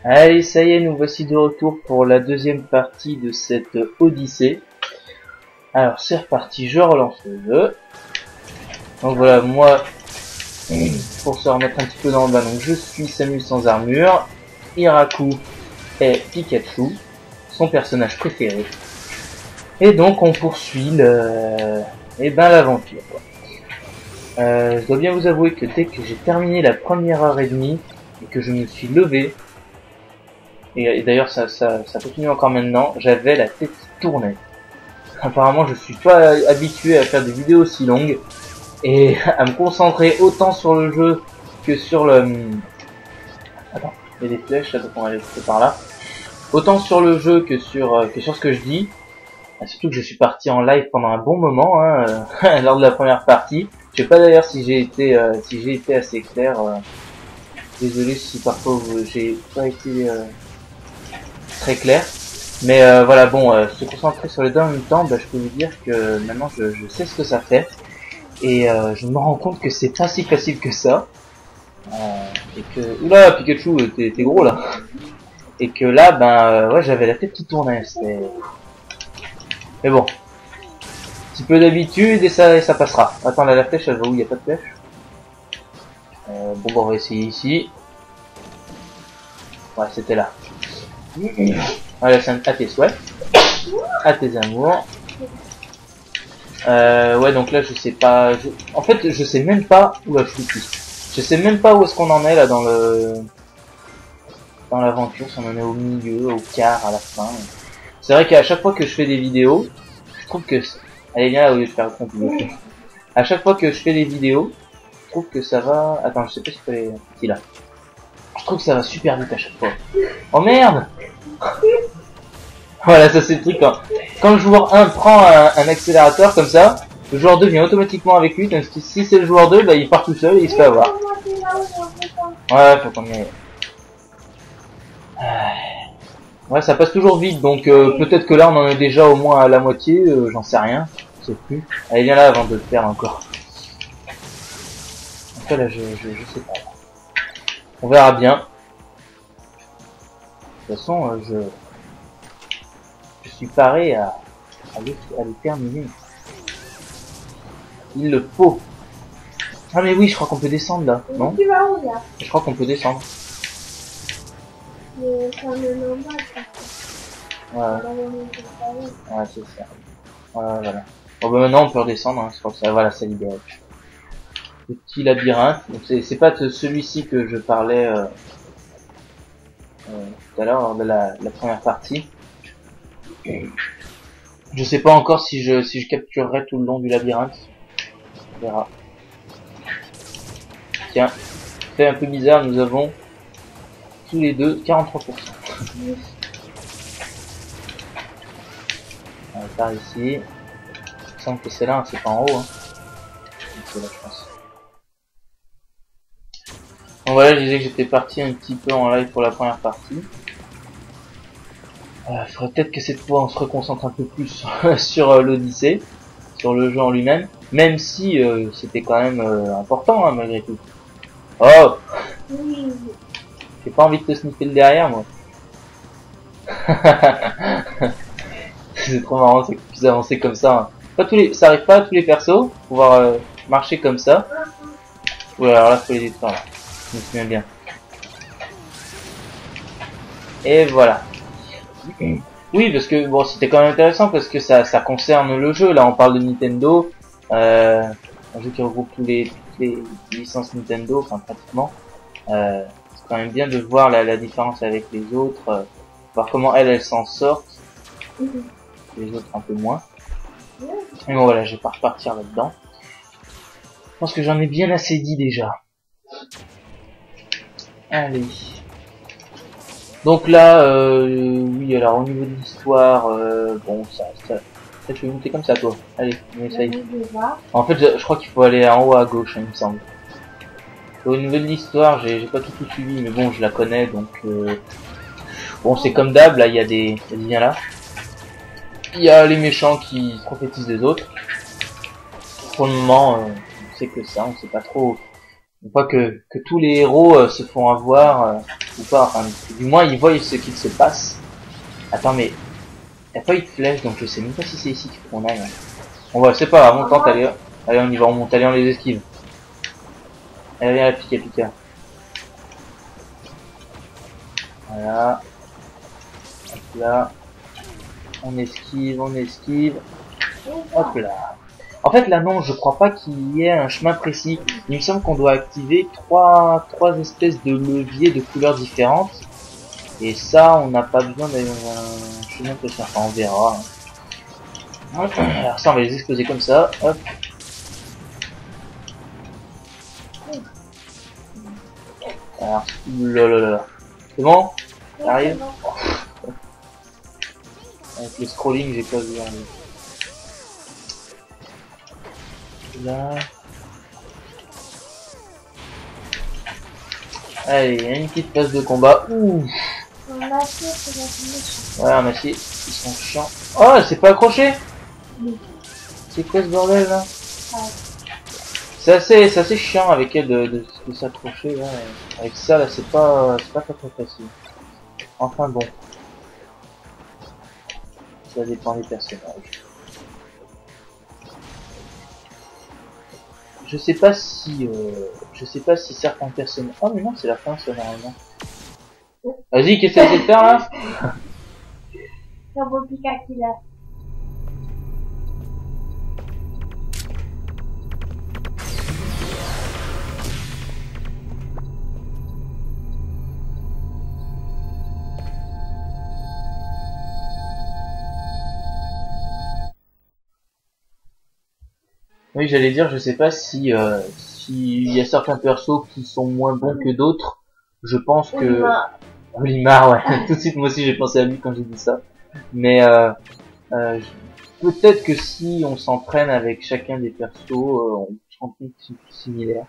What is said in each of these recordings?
Allez, ça y est, nous voici de retour pour la deuxième partie de cette Odyssée. Alors, c'est reparti, je relance le jeu. Donc voilà, moi, pour se remettre un petit peu dans le bas, donc je suis Samus sans armure. Hiraku est Pikachu, son personnage préféré. Et donc, on poursuit l'aventure. Je dois bien vous avouer que dès que j'ai terminé la première heure et demie, et que je me suis levé, et d'ailleurs ça continue encore maintenant, j'avais la tête qui tournait. Apparemment je suis pas habitué à faire des vidéos aussi longues et à me concentrer autant sur le jeu que sur le... Attends, il y a des flèches là, donc on va aller par là. Autant sur le jeu que sur ce que je dis. Surtout que je suis parti en live pendant un bon moment lors de la première partie. Je sais pas d'ailleurs si j'ai été assez clair. Désolé si parfois j'ai pas été très clair. Mais voilà, bon, se concentrer sur les deux en même temps, je peux vous dire que maintenant je sais ce que ça fait. Et je me rends compte que c'est pas si facile que ça. Et que... Oula, Pikachu, t'es gros là. Et que là, ouais, j'avais la tête qui tournait. Mais bon. Un petit peu d'habitude et ça passera. Attends, là, la flèche, elle va où? Il n'y a pas de flèche. Bon, on va essayer ici. Ouais, c'était là. Voilà, c'est à tes souhaits. À tes amours. Ouais, donc là, je sais pas... En fait, je sais même pas... Oula, je suis triste. Je sais même pas où est-ce qu'on en est, là, dans l'aventure. Si on en est au milieu, au quart, à la fin. C'est vrai qu'à chaque fois que je fais des vidéos, je trouve que... Allez, viens là, au lieu de faire le compte. À chaque fois que je fais des vidéos, je trouve que ça va... Attends, je sais pas si il fallait... Si, là. Je trouve que ça va super vite à chaque fois. Oh merde! Voilà, ça c'est le truc quand le joueur 1 prend un accélérateur comme ça, le joueur 2 vient automatiquement avec lui, donc si c'est le joueur 2, il part tout seul et il se fait avoir. Ouais, faut qu'on y aille. Ouais, ça passe toujours vite, donc peut-être que là on en est déjà au moins à la moitié, j'en sais rien, je sais plus. Allez, viens là avant de le faire encore. En fait là, je sais pas. On verra bien. De toute façon, je suis paré à le terminer. Il le faut. Ah mais oui, je crois qu'on peut descendre là, non? Tu vas où là? Je crois qu'on peut descendre. Mais ça me normal. Ouais, c'est ça. Voilà. Bon bah maintenant on peut redescendre, hein. Je crois que ça, voilà, c'est libéré. Le petit labyrinthe. Donc c'est pas celui-ci que je parlais tout à l'heure lors de la première partie. Je sais pas encore si je capturerai tout le long du labyrinthe. On verra. Tiens, fait un peu bizarre, nous avons tous les deux 43%. On va par ici. Il me semble que c'est là, hein, c'est pas en haut. Hein. C'est là, je pense. Donc voilà, je disais que j'étais parti un petit peu en live pour la première partie. Il faudrait peut-être que cette fois on se reconcentre un peu plus sur l'Odyssée, sur le jeu en lui-même, même si c'était quand même important hein, malgré tout. Oh, j'ai pas envie de te sniffer le derrière moi. C'est trop marrant, c'est que tu puisses avancer comme ça. Hein. Pas ça arrive pas à tous les persos, pouvoir marcher comme ça. Oula, alors là faut les détruire là. Je me souviens bien. Et voilà. Oui, parce que bon, c'était quand même intéressant parce que ça concerne le jeu. Là, on parle de Nintendo, un jeu qui regroupe toutes les licences Nintendo, enfin pratiquement. C'est quand même bien de voir la différence avec les autres, voir comment elles s'en sortent, les autres un peu moins. Et bon voilà, je vais pas repartir là-dedans. Je pense que j'en ai bien assez dit déjà. Allez. Donc là, oui, alors au niveau de l'histoire, bon, ça tu veux monter comme ça, toi. Allez, on essaye. En fait, je crois qu'il faut aller en haut à gauche, hein, il me semble. Au niveau de l'histoire, j'ai pas tout suivi, mais bon, je la connais, donc... Bon, c'est comme d'hab, là, il y a des... Vas-y, viens là. Il y a les méchants qui prophétisent des autres. Pour le moment, on sait que ça, on sait pas trop Une fois que tous les héros se font avoir, ou pas, enfin, du moins ils voient ce qu'il se passe. Attends, mais y a pas eu de flèche, donc je sais même pas si c'est ici qu'il faut qu'on aille. On va, c'est pas grave, on tente, allez, allez, on y va, on monte, allez, on les esquive. Allez, viens, pique, pique. Voilà. Hop là. On esquive, on esquive. Hop là. En fait, là, non, je crois pas qu'il y ait un chemin précis. Il me semble qu'on doit activer trois espèces de leviers de couleurs différentes. Et ça, on n'a pas besoin d'aller dans un chemin précis. Enfin, on verra. Alors ça, on va les exploser comme ça. Hop. Alors, là. C'est bon? Ça arrive? Avec le scrolling, j'ai pas vu. Là. Allez, il y a une petite phase de combat. Ouh. En acier, c'est Ouais, en acier, ils sont chiants. Oh, c'est pas accroché? C'est quoi ce bordel là? C'est assez chiant avec elle de s'accrocher là. Avec ça là, c'est pas très facile. Enfin bon. Ça dépend des personnages. Je sais pas si certains personnages. Oh mais non, c'est la fin ça normalement. Vas-y, qu'est-ce que tu essaies de faire là? Turbo Pika Killer. Oui, j'allais dire, je sais pas si s'il y a certains persos qui sont moins bons que d'autres. Je pense que Olimar, ouais. Tout de suite, moi aussi, j'ai pensé à lui quand j'ai dit ça. Mais peut-être que si on s'entraîne avec chacun des persos, on se rend compte qu'ils sont similaires.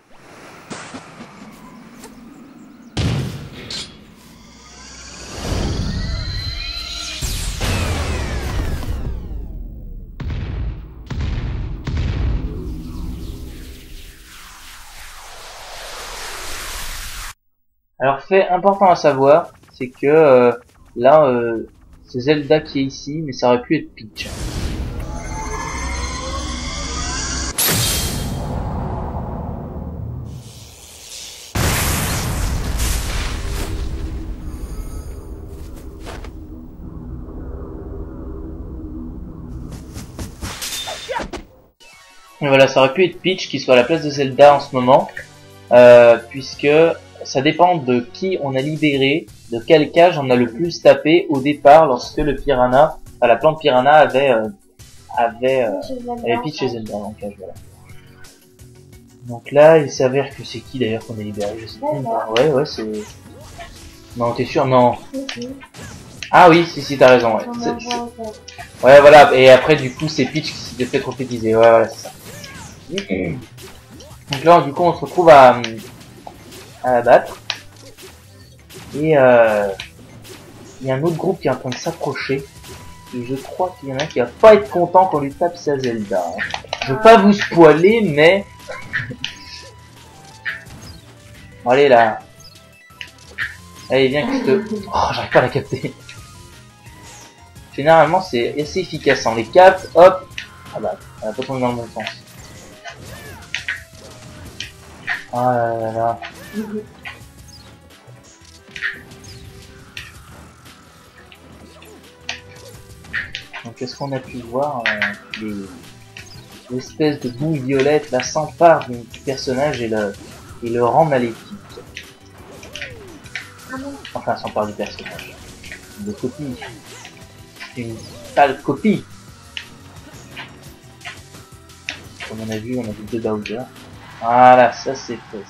Alors, fait important à savoir, c'est que là, c'est Zelda qui est ici, mais ça aurait pu être Peach. Et voilà, ça aurait pu être Peach qui soit à la place de Zelda en ce moment, puisque ça dépend de qui on a libéré, de quelle cage on a le plus tapé au départ lorsque le piranha, enfin la plante piranha avait Peach et Zelda en cage, voilà. Donc là, il s'avère que c'est qui d'ailleurs qu'on a libéré, je sais pas. Ouais, c'est... Non, t'es sûr? Non. Ah oui, si, t'as raison, ouais. Ouais, voilà, et après du coup c'est Peach qui s'est fait prophétiser, ouais, voilà, c'est ça. Donc là, du coup, on se retrouve à la battre. Et il y a un autre groupe qui est en train de s'approcher. Et je crois qu'il y en a un qui va pas être content qu'on lui tape sa Zelda. Je veux pas vous spoiler, mais... Bon, allez là. Allez, viens que je te... Oh, j'arrive pas à la capter. Généralement, c'est assez efficace. On les capte, hop. Ah bah, elle a pas tombé dans le bon sens. Ah là là. Donc qu'est-ce qu'on a pu voir, l'espèce de boule violette là s'empare du personnage et le rend maléfique. Enfin, s'empare du personnage. De copie. Une sale copie. Comme on a vu deux Bowser. Voilà, ça c'est fait.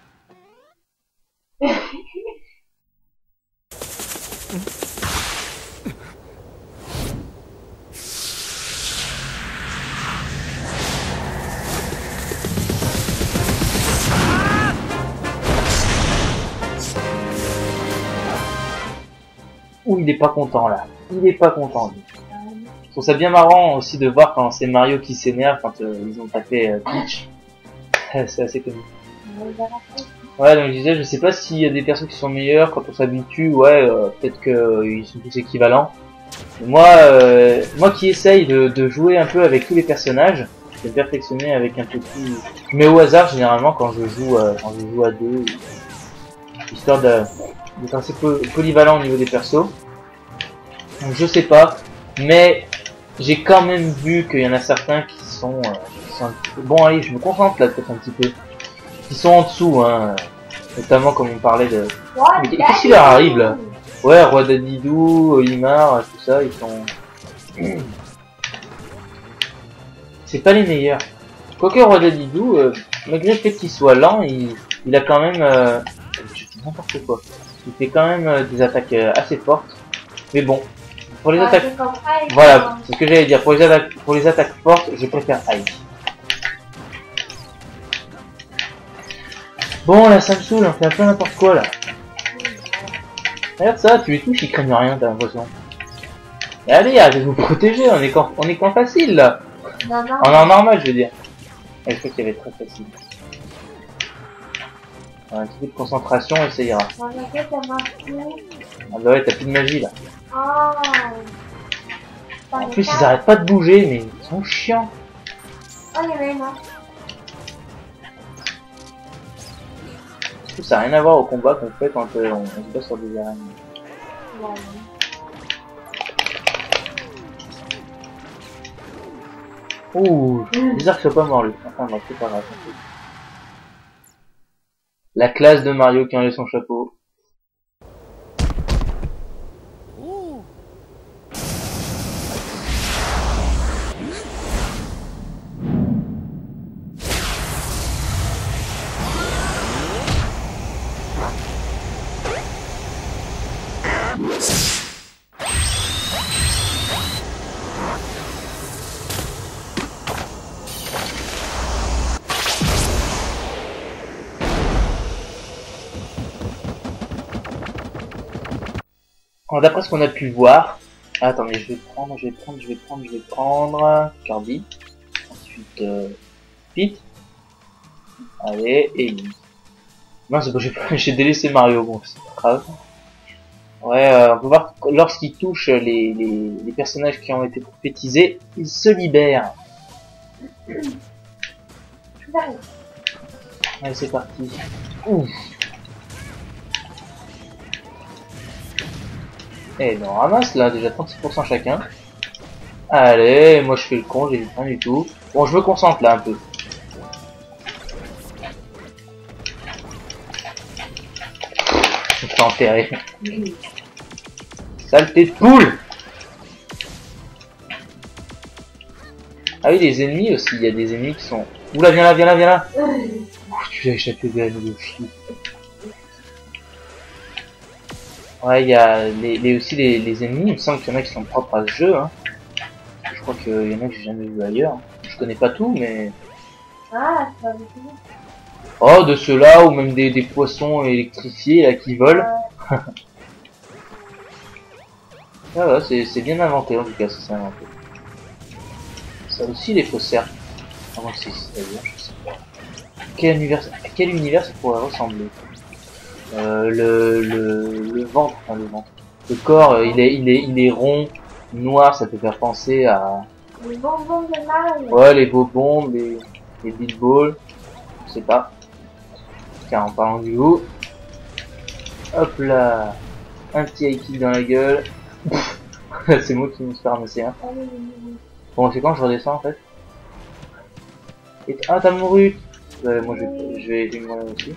Ouh, il est pas content là. Il est pas content lui. Je trouve ça bien marrant aussi de voir quand c'est Mario qui s'énerve quand ils ont tapé Peach. C'est assez comique. Ouais, donc je disais, je sais pas s'il y a des persos qui sont meilleurs quand on s'habitue, ouais, peut-être qu'ils sont tous équivalents. Moi qui essaye de jouer un peu avec tous les personnages, de perfectionner avec un peu tout, je mets au hasard généralement quand je joue à deux, histoire d'être assez polyvalent au niveau des persos. Donc je sais pas, mais j'ai quand même vu qu'il y en a certains qui sont un petit peu... Bon allez, je me concentre là peut-être un petit peu. Qui sont en dessous, hein. Notamment comme on parlait de... Mais qu'est-ce qui leur arrive là? Ouais, Roi Dadidou, Olimar, tout ça, ils sont... C'est pas les meilleurs. Quoique Roi Dadidou, malgré le fait qu'il soit lent, il a quand même... Je dis n'importe quoi. Il fait quand même des attaques assez fortes. Mais bon, pour les attaques... Voilà, c'est ce que j'allais dire. Pour les attaques fortes, je préfère Ike. Bon, là, ça me saoule, on fait un peu n'importe quoi, là. Regarde ça, tu les touches, ils craignent rien, t'as l'impression. Et allez, arrêtez de vous protéger, on est quand facile, là. Non, non. En normal, je veux dire. Et je crois qu'il y avait très facile. Un petit peu de concentration et ça ira. Dans la tête, ça marche plus. Ah bah ouais, t'as plus de magie, là. Oh. En plus, ils arrêtent pas de bouger, mais ils sont chiants. Oh, il y en a une autre. Ça n'a rien à voir au combat qu'on fait quand on se bat sur des arènes. Ouais. Ouh, bizarre que ce soit pas mort lui. Enfin, bon, c'est pas grave. La classe de Mario qui enlève son chapeau. Alors, d'après ce qu'on a pu voir, attendez, je vais prendre Kirby, ensuite Pete, allez, et Link. Non, c'est pas, j'ai délaissé Mario, bon, c'est pas grave. Ouais, on peut voir que lorsqu'il touche les personnages qui ont été prophétisés, ils se libèrent. Allez, c'est parti. Ouf. Et on ramasse là, déjà 36% chacun. Allez, moi je fais le con, j'évite rien du tout. Bon, je me concentre là un peu. Je me fais enterrer. Saleté de poule! Ah oui, les ennemis aussi, il y a des ennemis qui sont... Oula, viens là, viens là, viens là! Ouh, tu as échappé de la de fille. Ouais, il y a aussi les ennemis, il me semble qu'il y en a qui sont propres à ce jeu, hein. Je crois qu'il y en a que j'ai jamais vu ailleurs. Je connais pas tout, mais... Ah, ça va bien. Oh, de ceux-là, ou même des poissons électrifiés, là, qui volent. Ah ouais, c'est bien inventé, en tout cas, c'est inventé. Ça aussi, les faussaires. Ah, moi, c'est-à-dire, je sais pas. À quel univers ça pourrait ressembler? Le ventre, enfin le ventre. Le corps, il est rond, noir, ça peut faire penser à... Les bonbons de Mario. Ouais, les bonbons, les beat balls, je sais pas. Car en parlant du haut, hop là, un petit high kick dans la gueule. C'est moi qui me suis ramassé un. Bon, c'est quand je redescends en fait. Et ah, t'as mouru. Moi je vais mourir aussi.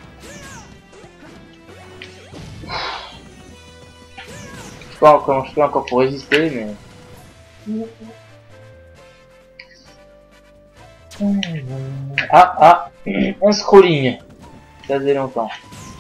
Je sais pas comment je fais encore pour résister, mais... Ah, un scrolling. Ça faisait longtemps.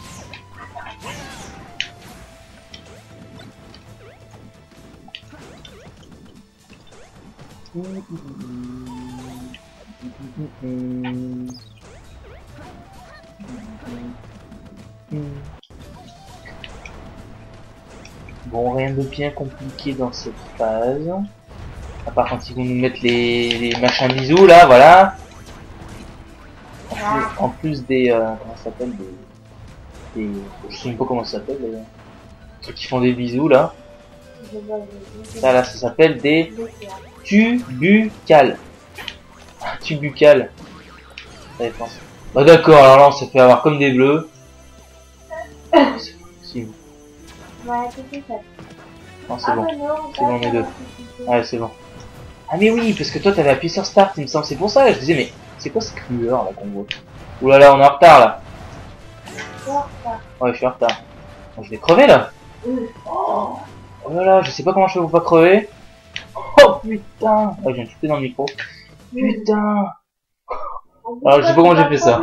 Bon, rien de bien compliqué dans cette phase. À part quand ils vont nous mettre les machins bisous là, voilà. en plus des comment ça s'appelle des je sais même pas comment ça s'appelle les trucs qui font des bisous là. Ça là, ça s'appelle des tubucales. Tubucales. Ça dépend. Bah d'accord, alors là on s'est fait avoir comme des bleus. C'est pas possible. Ouais, c'est ça. Non, c'est bon. C'est bon, on est deux. Ouais, c'est bon. Ah mais oui, parce que toi t'avais appuyé sur Start, il me semble. C'est pour ça, je disais, mais c'est quoi cette lueur là qu'on voit? Oulala, on est en retard là. Ouais, je suis en retard. Bon, je vais crever là. Oh là là, je sais pas comment je fais pour pas crever. Oh putain. Ouais, je viens de chuter dans le micro. Putain. Alors, je sais pas comment j'ai fait ça.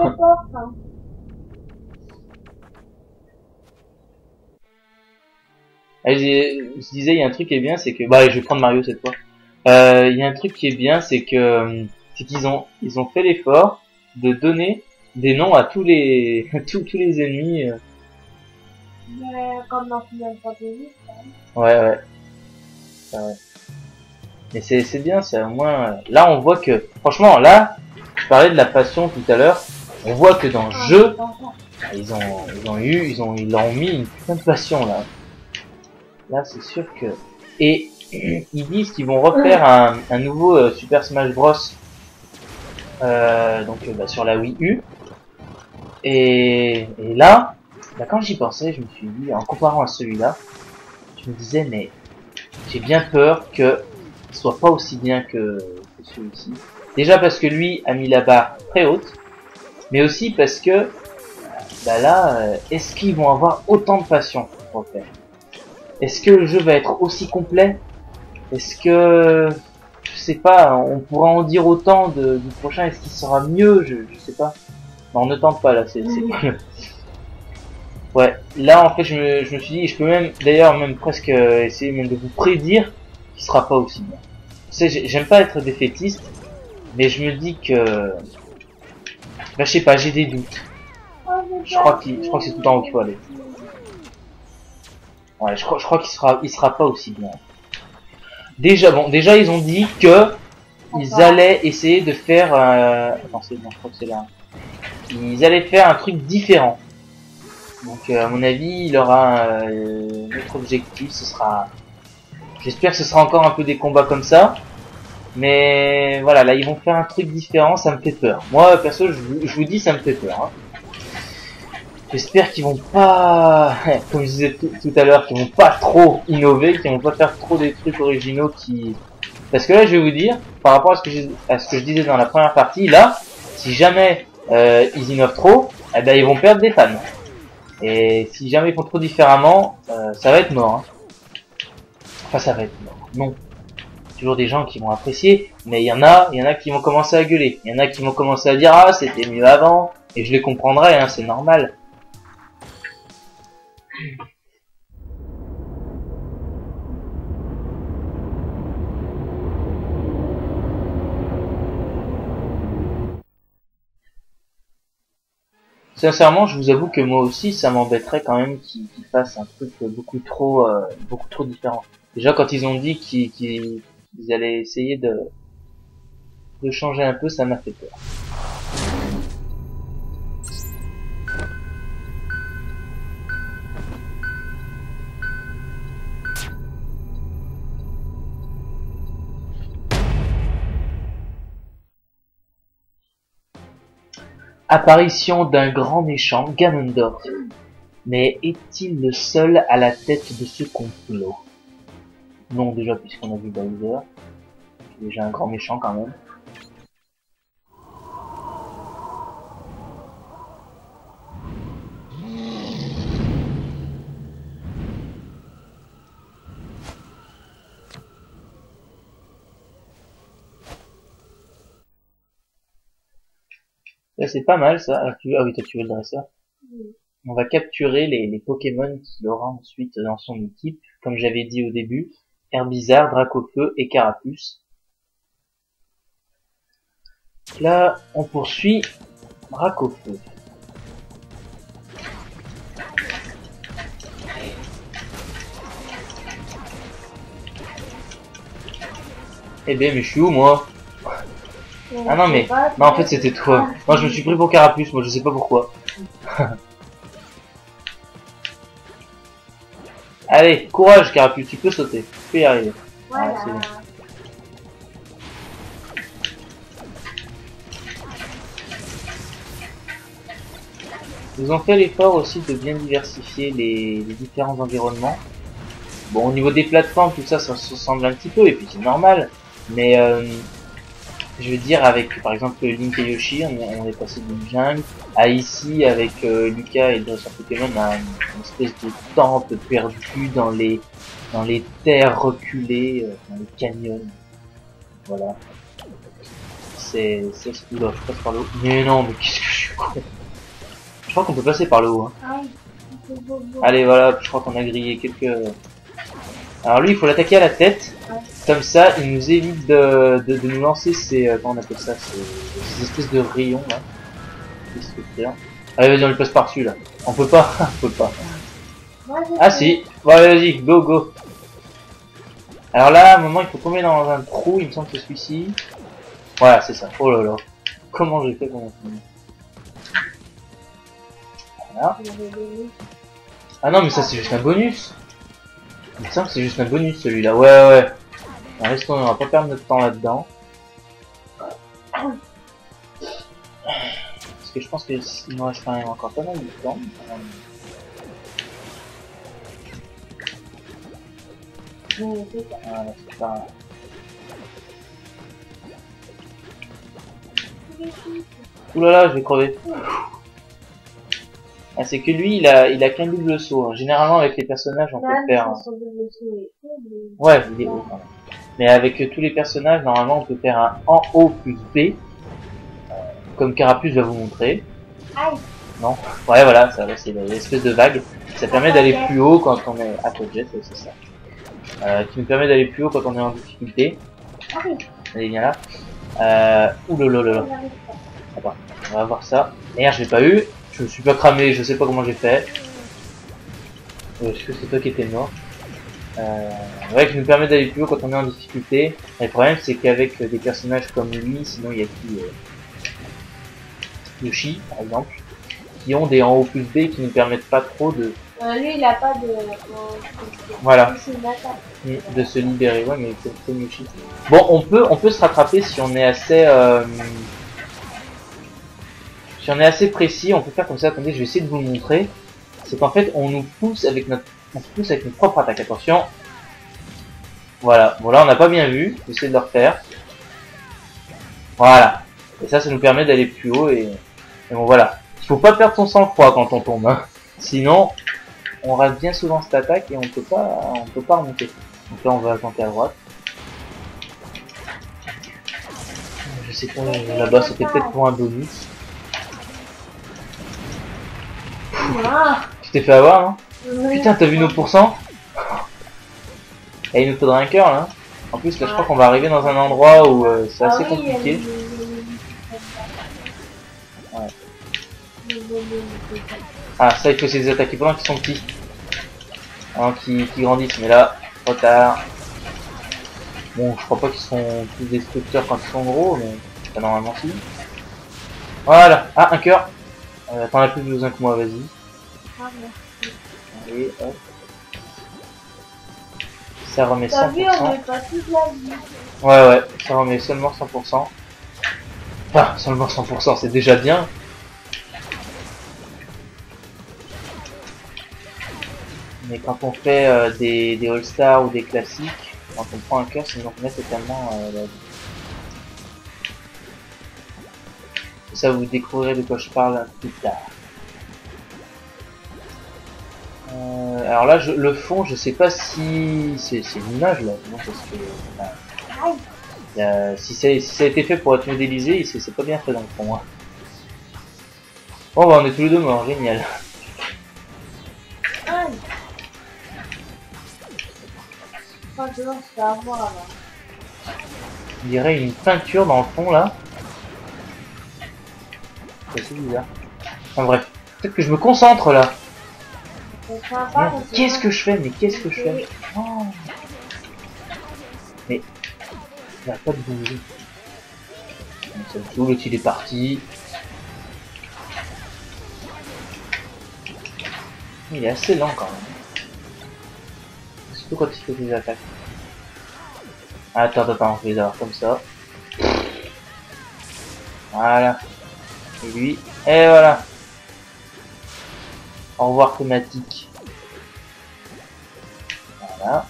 Je disais, il y a un truc qui est bien, c'est que, bah, je vais prendre Mario cette fois. Il y a un truc qui est bien, c'est que, c'est qu'ils ont fait l'effort de donner des noms à tous les, tous les ennemis. Comme dans Final Fantasy. Ouais. Mais c'est bien, c'est au moins, là on voit que, franchement, là, je parlais de la passion tout à l'heure, on voit que dans le jeu, ils leur ont mis une putain de passion là. Là, c'est sûr que... Et ils disent qu'ils vont refaire un nouveau Super Smash Bros. Bah, sur la Wii U. Et là, bah, quand j'y pensais, je me suis dit, en comparant à celui-là, je me disais, mais j'ai bien peur que ce soit pas aussi bien que celui-ci. Déjà parce que lui a mis la barre très haute, mais aussi parce que, bah là, est-ce qu'ils vont avoir autant de passion pour le faire? Est-ce que le jeu va être aussi complet? Est-ce que, je sais pas, on pourra en dire autant du prochain? Est-ce qu'il sera mieux? Je sais pas. Non, on ne tente pas là, c'est ouais, là en fait je me suis dit, je peux même, d'ailleurs même presque essayer même de vous prédire qu'il sera pas aussi bien. Tu sais, j'aime pas être défaitiste, mais je me dis que, bah je sais pas, j'ai des doutes. Je crois que c'est tout en haut qu'il faut aller. Ouais, je crois qu'il sera pas aussi bien. Déjà ils ont dit que ils allaient essayer de faire, attends c'est bon, je crois que c'est là. Ils allaient faire un truc différent. Donc à mon avis, il aura notre objectif, ce sera, j'espère que ce sera encore un peu des combats comme ça. Mais voilà, là ils vont faire un truc différent, ça me fait peur. Moi perso, je vous dis, ça me fait peur. Hein. J'espère qu'ils vont pas, comme je disais tout à l'heure, qu'ils vont pas trop innover, qu'ils vont pas faire trop des trucs originaux qui... Parce que là, je vais vous dire, par rapport à ce que je disais dans la première partie, là, si jamais ils innovent trop, eh ben ils vont perdre des fans. Et si jamais ils font trop différemment, ça va être mort. Hein. Enfin, ça va être mort. Non. Toujours des gens qui vont apprécier, mais il y en a qui vont commencer à gueuler. Il y en a qui vont commencer à dire ah c'était mieux avant, et je les comprendrai, hein, c'est normal. Sincèrement, je vous avoue que moi aussi, ça m'embêterait quand même qu'ils fassent un truc beaucoup trop différent. Déjà, quand ils ont dit qu'ils allaient essayer de changer un peu, ça m'a fait peur. Apparition d'un grand méchant, Ganondorf. Mais est-il le seul à la tête de ce complot? Non, déjà, puisqu'on a vu Bowser. C'est déjà un grand méchant quand même. Là, c'est pas mal ça. Alors, ah oui, toi tu veux le dresseur. On va capturer les Pokémon qu'il aura ensuite dans son équipe. Comme j'avais dit au début, Herbizarre, Dracofeu et Carapuce. Là, on poursuit Dracofeu. Eh bien, mais je suis où moi? Ah non mais, non en fait c'était toi. Non, je me suis pris pour Carapuce, moi je sais pas pourquoi. Allez, courage Carapuce, tu peux sauter, tu peux y arriver. Voilà. Ah, c'est bon. Ils ont fait l'effort aussi de bien diversifier les différents environnements. Bon, au niveau des plateformes, tout ça, ça se ressemble un petit peu, et puis c'est normal. Mais je veux dire, avec par exemple Link et Yoshi, on est passé d'une jungle à ici, avec Lucas et le dresseur Pokémon, à une espèce de temple perdu dans les terres reculées, dans les canyons. Voilà. C'est ce coup là, je passe par le haut. Mais non, mais qu'est-ce que je suis con. Je crois qu'on peut passer par le haut. Hein. Ah oui, c'est beau, beau. Allez, voilà, je crois qu'on a grillé quelques... Alors lui, il faut l'attaquer à la tête. Ouais. Comme ça, il nous évite de nous lancer ces... comment on appelle ça, ces espèces de rayons, là. Allez, vas-y, on lui passe par-dessus, là. On peut pas, on peut pas. Moi, je Ah fais- si, bon, allez, vas-y, go, go. Alors là, à un moment, il faut tomber dans un trou, il me semble que c'est celui-ci. Voilà, c'est ça. Oh là là. Comment j'ai fait pour m'en finir. Voilà. Ah non, mais ça, c'est juste un bonus. Il me semble que c'est juste un bonus, celui-là. Ouais, ouais. Alors, laisse tomber, on va pas perdre notre temps là-dedans. Parce que je pense qu'il nous reste quand même encore pas mal de temps. Voilà, c'est pas... Oulala, je vais crever. Ah, c'est que lui, il a qu'un double saut. Hein. Généralement, avec les personnages, on peut faire... Ouais, il est haut quand même. Mais avec tous les personnages, normalement, on peut faire un en haut plus B. Comme Carapuce va vous montrer. Aïe. Non. Ouais, voilà, ça, c'est l'espèce de vague. Ça permet d'aller plus haut quand on est... Aquajet, c'est ça. Qui nous permet d'aller plus haut quand on est en difficulté. Allez, viens là. Oulolololo. Attends, on va voir ça. Merde, je l'ai pas eu. Je me suis pas cramé, je sais pas comment j'ai fait. Est-ce que c'est toi qui étais mort? Ouais, qui nous permet d'aller plus haut quand on est en difficulté. Et le problème, c'est qu'avec des personnages comme lui, sinon il y a qui Yoshi, par exemple, qui ont des en haut plus B qui nous permettent pas trop de... Lui, il a pas de... Voilà. C'est une attaque. De se libérer, ouais, mais comme Yoshi. Bon, on peut se rattraper si on est assez... Si on est assez précis, on peut faire comme ça. Attendez, je vais essayer de vous le montrer. C'est qu'en fait, on nous pousse avec notre propre attaque. Attention. Voilà. Bon, là, on n'a pas bien vu. Je vais essayer de le refaire. Voilà. Et ça nous permet d'aller plus haut et bon, voilà. Il faut pas perdre son sang-froid quand on tombe. Hein. Sinon, on rate bien souvent cette attaque et on peut pas remonter. Donc là, on va tenter à droite. Je sais pas, là-bas, c'était peut-être pour un bonus. Tu t'es fait avoir, non? Putain, t'as vu nos pourcents? Et il nous faudra un cœur, là. En plus, là, je crois qu'on va arriver dans un endroit où c'est assez compliqué. Ouais. Ah, ça, il faut essayer de les attaquer pendant qu'ils sont petits. Hein, qui grandissent, mais là, trop tard. Bon, je crois pas qu'ils sont plus destructeurs quand ils sont gros, mais pas normalement si. Voilà. Ah, un cœur. T'en as plus besoin que moi, vas-y. Allez, hop. Ça remet 100%. T'as vu, on met pas toute la vie. Ouais, ça remet seulement 100%. Enfin, seulement 100%, c'est déjà bien. Mais quand on fait des All-Stars ou des classiques, quand on prend un cœur, ça nous remet totalement la vie. Et ça, vous découvrirez de quoi je parle un peu plus tard. Alors là, le fond, je sais pas si c'est une image là, non, parce que si ça a été fait pour être modélisé, c'est pas bien fait dans le fond. Hein. Bon, bah on est tous les deux morts, génial. Franchement, c'est à voir là. On dirait une peinture dans le fond là. C'est assez bizarre. Enfin bref, peut-être que je me concentre là. Qu'est-ce que je fais? Mais qu'est-ce que je fais? Oh. Mais il n'y a pas de bouger. Ça me saoule, l'autre il est parti. Il est assez lent quand même. Surtout quand il fait des attaques. Attends, on va les avoir comme ça. Voilà. Et lui. Et voilà. Au revoir thématique. Voilà.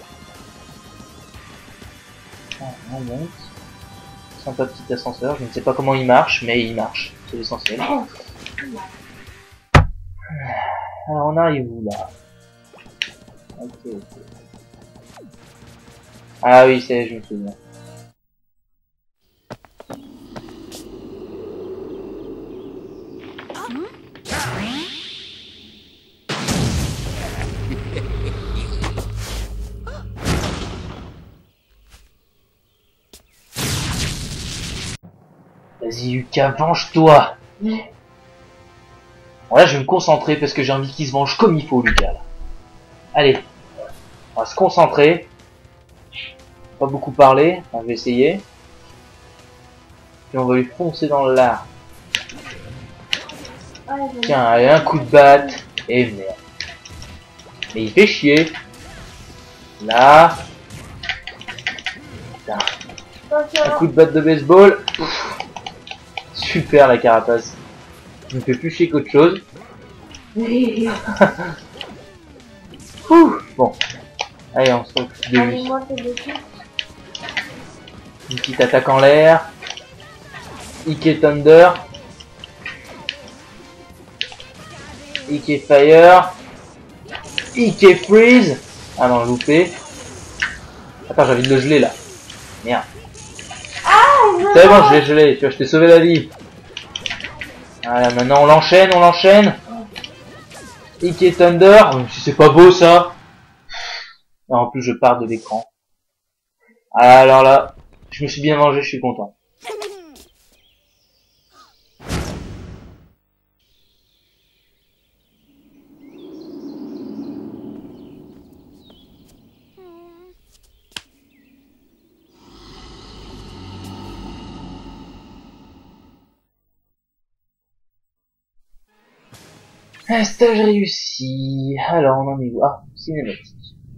On monte. Sympa petit ascenseur. Je ne sais pas comment il marche, mais il marche. C'est l'essentiel. Alors on arrive où là? Ok. Ah oui, c'est, je me souviens. Vas-y Yuka, venge-toi. Bon, là je vais me concentrer parce que j'ai envie qu'il se venge comme il faut Lucas là. Allez, on va se concentrer. Pas beaucoup parler, on va essayer. Puis on va lui foncer dans le lard. Tiens, allez, un coup de batte. Et merde. Mais il fait chier. Là. Putain. Un coup de batte de baseball. Ouf. Super la carapace. Il me fait plus chier qu'autre chose. Bon. Allez, on se occupe de lui. Une petite attaque en l'air. Ike Thunder. Ike Fire. Ike Freeze. Ah non, loupé. Attends, j'ai envie de le geler là. Merde. C'est bon, je l'ai gelé. Tu vois, je t'ai sauvé la vie. Voilà, maintenant on l'enchaîne, Ike Thunder. Si c'est pas beau ça. Non, en plus je pars de l'écran. Alors là, je me suis bien vengé, je suis content. Un stage réussi. Alors on en est où? Ah, cinématique.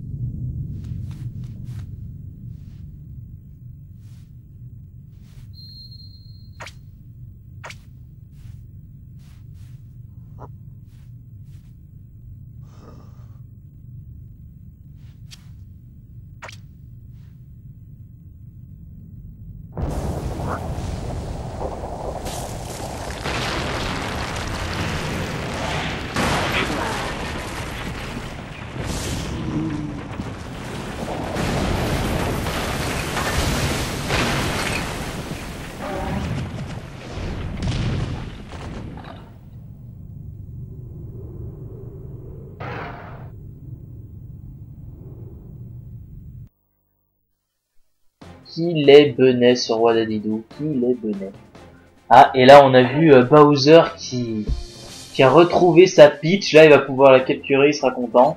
Qui les benait ce roi d'Adidou? Qui les benait? Ah, et là on a vu Bowser qui a retrouvé sa Peach. Là il va pouvoir la capturer, il sera content.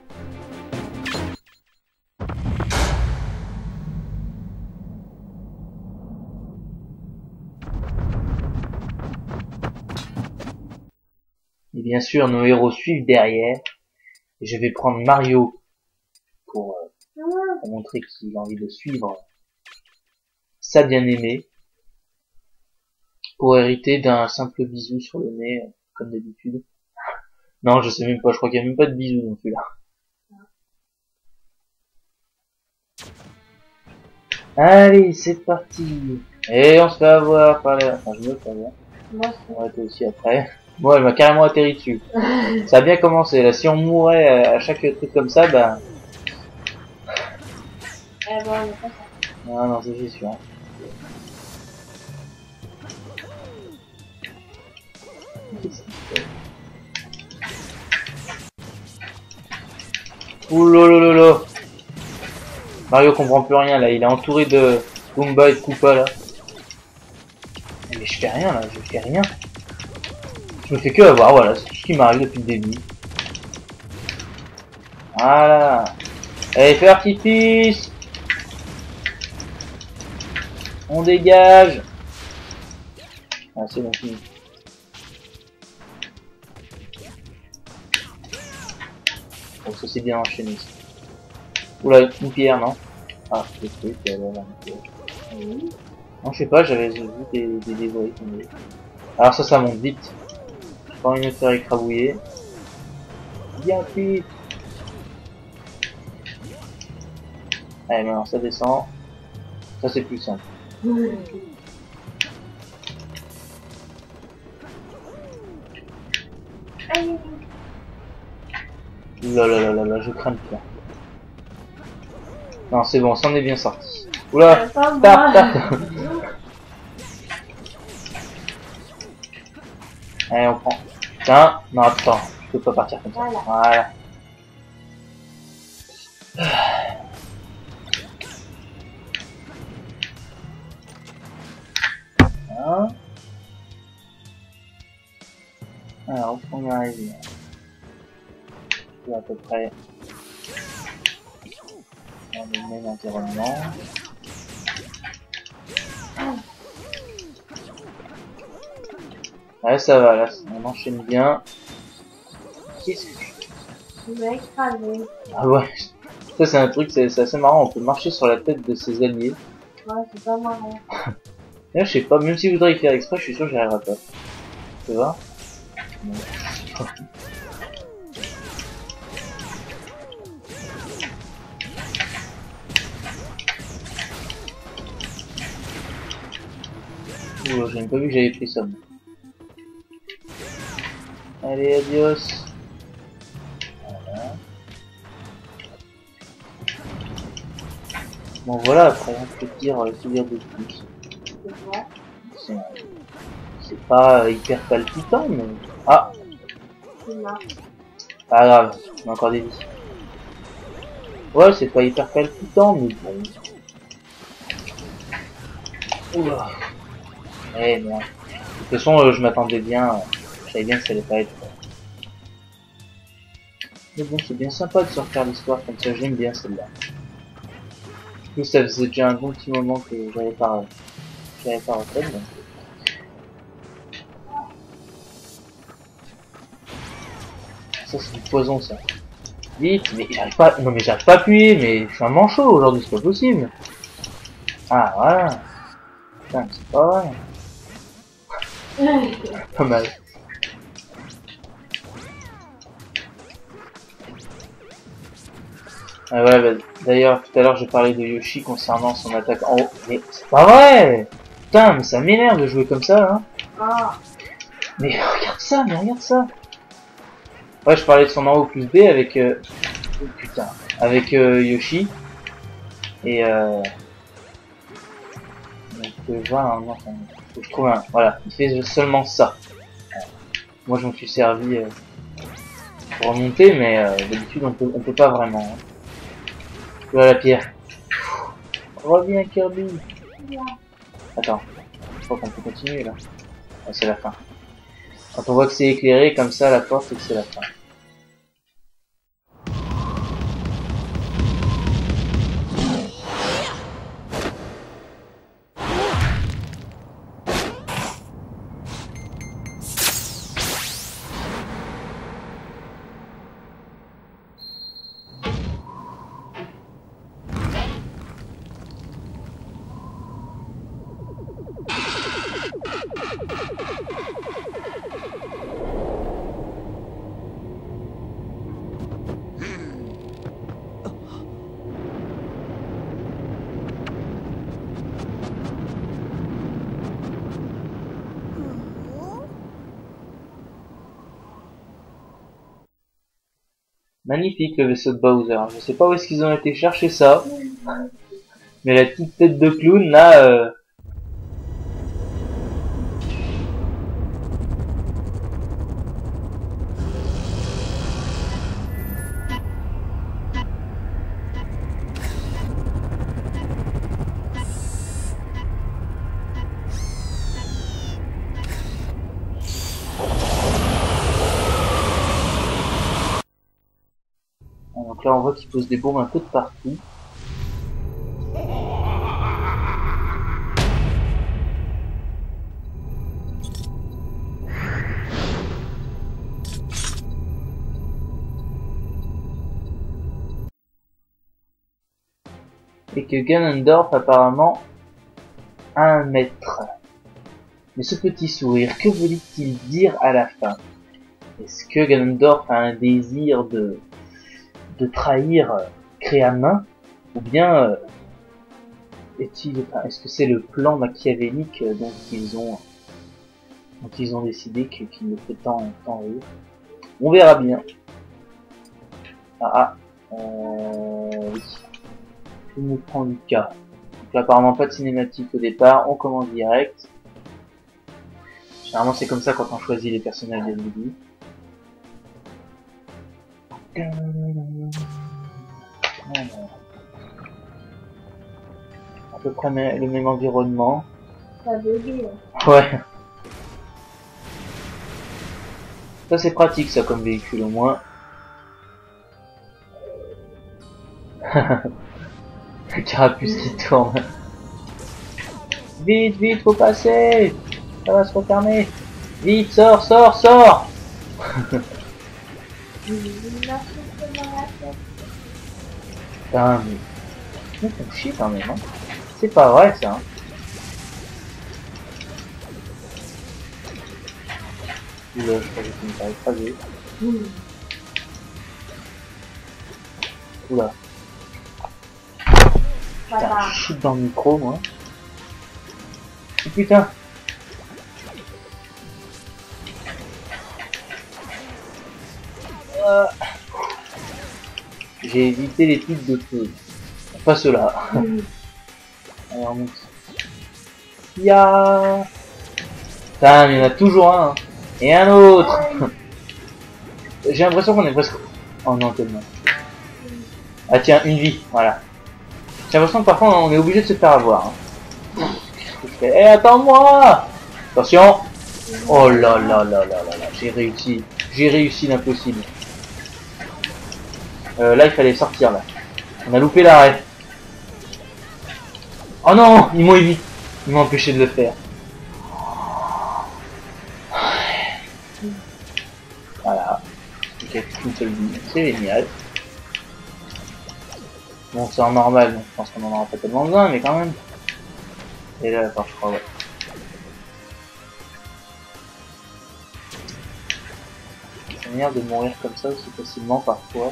Et bien sûr nos héros suivent derrière. Et je vais prendre Mario pour montrer qu'il a envie de suivre sa bien-aimée, pour hériter d'un simple bisou sur le nez, comme d'habitude. Non, je sais même pas, je crois qu'il n'y a même pas de bisou non plus là. Allez, c'est parti. Et on se fait avoir par les... Enfin, je me fais avoir. On va arrêter aussi après. Moi, elle m'a carrément atterri dessus. Ça a bien commencé, là. Si on mourait à chaque truc comme ça, bah... Non, non, c'est sûr. Oulolololo. Mario comprend plus rien là, il est entouré de Goomba et de Koopa là. Mais je fais rien là, je fais rien. Je me fais que avoir, voilà, c'est tout ce qui m'arrive depuis le début. Voilà. Allez, feu artifice. On dégage. Ah, c'est bon, fini. Donc ça s'est bien enchaîné. Oula, une pierre, non? Ah, c'est truc, alors, Oui. non, je sais pas, j'avais vu des débris tomber. Alors ça monte vite. J'ai pas envie de me faire écrabouiller. Bien vite. Allez, maintenant ça descend. Ça c'est plus simple. Aïe. Oula là là là là, je crains le pire. Non, c'est bon, ça en est bien sorti. Oula, Pas moi. tap. Allez, on prend. Tiens, non, attends, je peux pas partir comme ça. Voilà. Hein. Alors, où est-ce qu'on est arrivé? À peu près dans le même environnement. Ouais, ça va, là, on enchaîne bien. Qu'est-ce que Je vais écraser. Ah ouais, ça c'est un truc, c'est assez marrant, on peut marcher sur la tête de ses alliés. Ouais, c'est pas marrant. Là, je sais pas, même si je voudrais y faire exprès, je suis sûr que j'y arriverai pas. Tu vois? Non. Oula, j'ai même pas vu que j'avais pris ça. Allez, adios. Voilà. Bon voilà, après on peut dire que dire de plus. C'est vrai. C'est pas hyper palpitant, mais... Ah, C'est marche. pas grave, on a encore des vies. Ouais, c'est pas hyper palpitant, mais bon. Oula. Eh merde. De toute façon, je m'attendais bien, je savais bien que ça allait pas être. Mais bon, c'est bien sympa de se refaire l'histoire comme ça, j'aime bien celle-là. En plus, ça faisait déjà un bon petit moment que j'avais pas refait, donc... Ça, c'est du poison, ça. Vite, mais j'arrive pas, non mais j'arrive pas à appuyer, mais je suis un manchot aujourd'hui, c'est pas possible. Ah, voilà. Putain, c'est pas vrai. Pas mal. Ah ouais, bah, d'ailleurs, tout à l'heure, j'ai parlé de Yoshi concernant son attaque en haut. Mais c'est pas vrai! Putain, mais ça m'énerve de jouer comme ça, hein. Ah. Mais regarde ça! Ouais, je parlais de son en haut plus B avec, oh, putain, avec Yoshi. Et donc, voilà, non, enfin, faut que je trouve un, voilà, il fait seulement ça. Moi, je me suis servi pour remonter, mais d'habitude, on peut pas vraiment. Hein. Voilà la pierre. Reviens, Kirby. Attends, je crois qu'on peut continuer là. Ah, c'est la fin. Quand on voit que c'est éclairé comme ça, la porte, c'est que c'est la fin. Magnifique le vaisseau de Bowser. Je sais pas où est-ce qu'ils ont été chercher ça. Mais la petite tête de clown là... Donc là on voit qu'il pose des bombes un peu de partout. et que Ganondorf apparemment a un maître. Mais ce petit sourire, que voulait-il dire à la fin? Est-ce que Ganondorf a un désir de trahir Créamin? Ou bien est-ce que c'est le plan machiavélique dont ils ont décidé qu'il le fait tant rire? On verra bien. Oui. Je me prends du cas. Donc là, apparemment pas de cinématique au départ, on commence direct. Généralement c'est comme ça quand on choisit les personnages dès le début. À peu près le même environnement. Ça bugué. Ouais. Ça c'est pratique ça comme véhicule au moins. Le carapuce qui tourne. Vite, vite, faut passer. Ça va se refermer. Vite, sors, sors, sors. Putain, mais font chier quand même, hein. C'est pas vrai ça. Hein. Oula, je crois que je vais me faire écraser. Oula. Putain, je chute dans le micro, moi. Oh putain. J'ai évité les pics de feu. Pas ceux-là. Allez, on monte. Ya. Putain, mais il y en a toujours un. Hein. Et un autre. J'ai l'impression qu'on est presque... Oh non, tellement. Ah tiens, une vie, voilà. J'ai l'impression que parfois on est obligé de se faire avoir. Hein. Qu'est-ce que je fais? Eh, attends-moi! Attention! Oh là là là là là là, j'ai réussi l'impossible. Là, il fallait sortir, là. On a loupé l'arrêt. Oh non! Ils m'ont évité. Ils m'ont empêché de le faire. Voilà. Une seule vie. C'est génial. Bon, c'est en normal, donc je pense qu'on en aura pas tellement besoin, mais quand même. Et là, attends, je crois, ouais. C'est une manière de mourir comme ça aussi facilement parfois.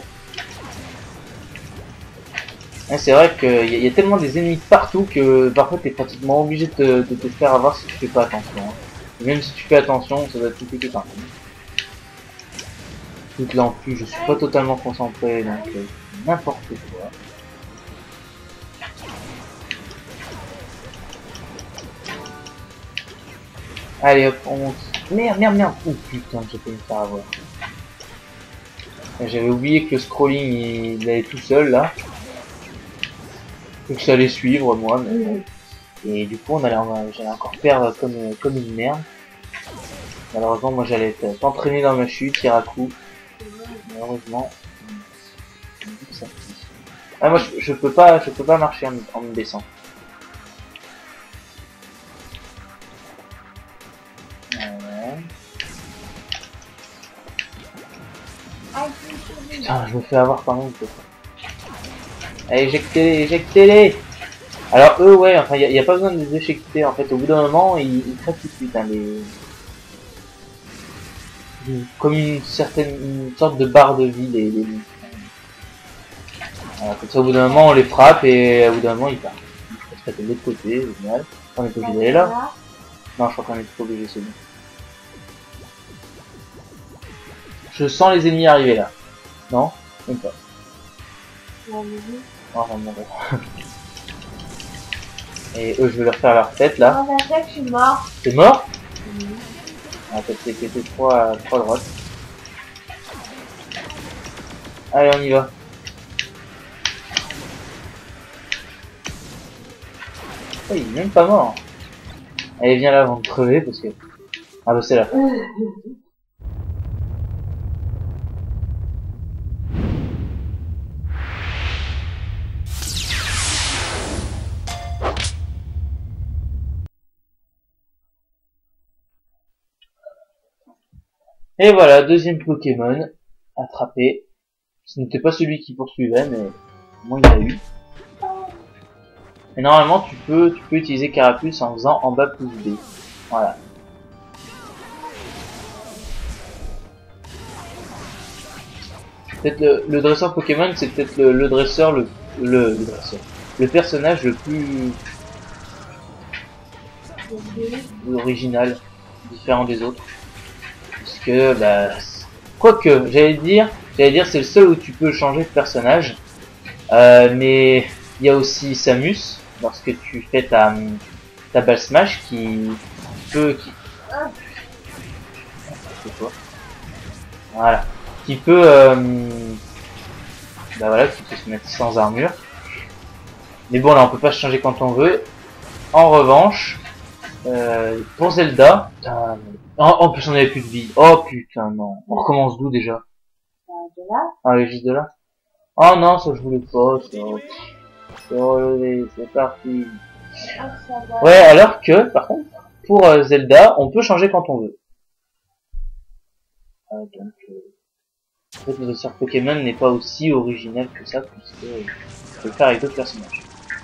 C'est vrai qu'il y a tellement des ennemis partout que parfois t'es pratiquement obligé de te faire avoir si tu fais pas attention. Hein. Et même si tu fais attention, ça doit être compliqué quand même. Toute là en plus, je suis pas totalement concentré, donc n'importe quoi. Allez hop, on monte. Merde, merde, merde. Oh putain, j'ai failli me faire avoir. J'avais oublié que le scrolling il allait tout seul là. Que ça allait suivre moi. Mais... Et du coup j'allais encore perdre comme une merde. Malheureusement moi j'allais être entraîné dans ma chute, tir à coup. Malheureusement. Ah moi je peux pas marcher en me baissant. Putain, je me fais avoir quand même. Allez, éjectez-les, éjectez-les. Alors eux, ouais, enfin, y a pas besoin de les éjecter. En fait, au bout d'un moment, ils crèvent tout de suite. Hein, comme une sorte de barre de vie, les... Voilà, comme ça, au bout d'un moment, on les frappe et au bout d'un moment, ils partent. Je pense que de l'autre côté, génial. On est pas obligé d'aller là. Non, je crois qu'on est pas obligé, c'est bon. Je sens les ennemis arriver là. Non, même pas. Oh, on mourir. Et eux, je vais leur faire leur tête là. Non, je suis mort. T'es mort? Ah, t'as fait trop à droite. Allez, on y va. Oh, il est même pas mort. Allez, viens là avant de crever parce que... Ah bah c'est là. Et voilà, deuxième Pokémon attrapé. Ce n'était pas celui qui poursuivait, mais au moins il l'a eu. Et normalement, tu peux utiliser Carapuce en faisant en bas plus B. Voilà. Peut-être le dresseur Pokémon, c'est peut-être le dresseur, le dresseur. Le personnage le plus original, différent des autres. Parce que, bah, quoique, j'allais dire c'est le seul où tu peux changer de personnage. Mais il y a aussi Samus, lorsque tu fais ta balle smash qui peut, c'est quoi? Voilà. Qui peut, bah voilà, qui peut se mettre sans armure. Mais bon, là, on peut pas changer quand on veut. En revanche, pour Zelda, en plus on avait plus de vie. Oh putain, non. On recommence d'où déjà? De là. Ah oui, juste de là. Oh non, ça je voulais pas, ça. C'est relevé, c'est parti. Ah, ça va. Ouais, alors que, par contre, pour Zelda, on peut changer quand on veut. Donc, en fait, le dresseur Pokémon n'est pas aussi original que ça, puisque on peut le faire avec d'autres personnages.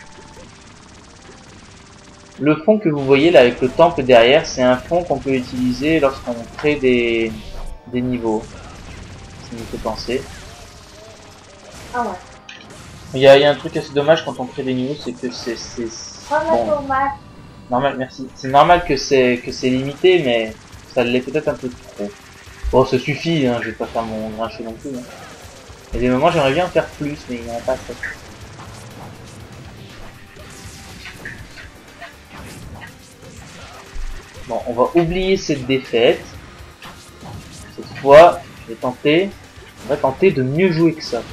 Le fond que vous voyez là avec le temple derrière, c'est un fond qu'on peut utiliser lorsqu'on crée des niveaux. Ça me fait penser. Ah ouais. Il y a un truc assez dommage quand on crée des niveaux, c'est que c'est Prends la bon, tomate. normal, merci. C'est normal que c'est limité, mais ça l'est peut-être un peu trop. Bon, ça suffit, hein, je vais pas faire mon grincheux non plus. Hein. Il y a des moments j'aimerais bien en faire plus, mais il n'y en a pas assez. Bon, on va oublier cette défaite. Cette fois, on va tenter de mieux jouer que ça.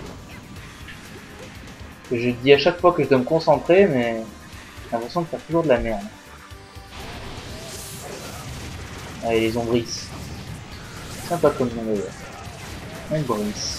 Que je dis à chaque fois que je dois me concentrer, mais j'ai l'impression de faire toujours de la merde. Allez, les ombris. Sympa comme nom d'ailleurs. Ombris.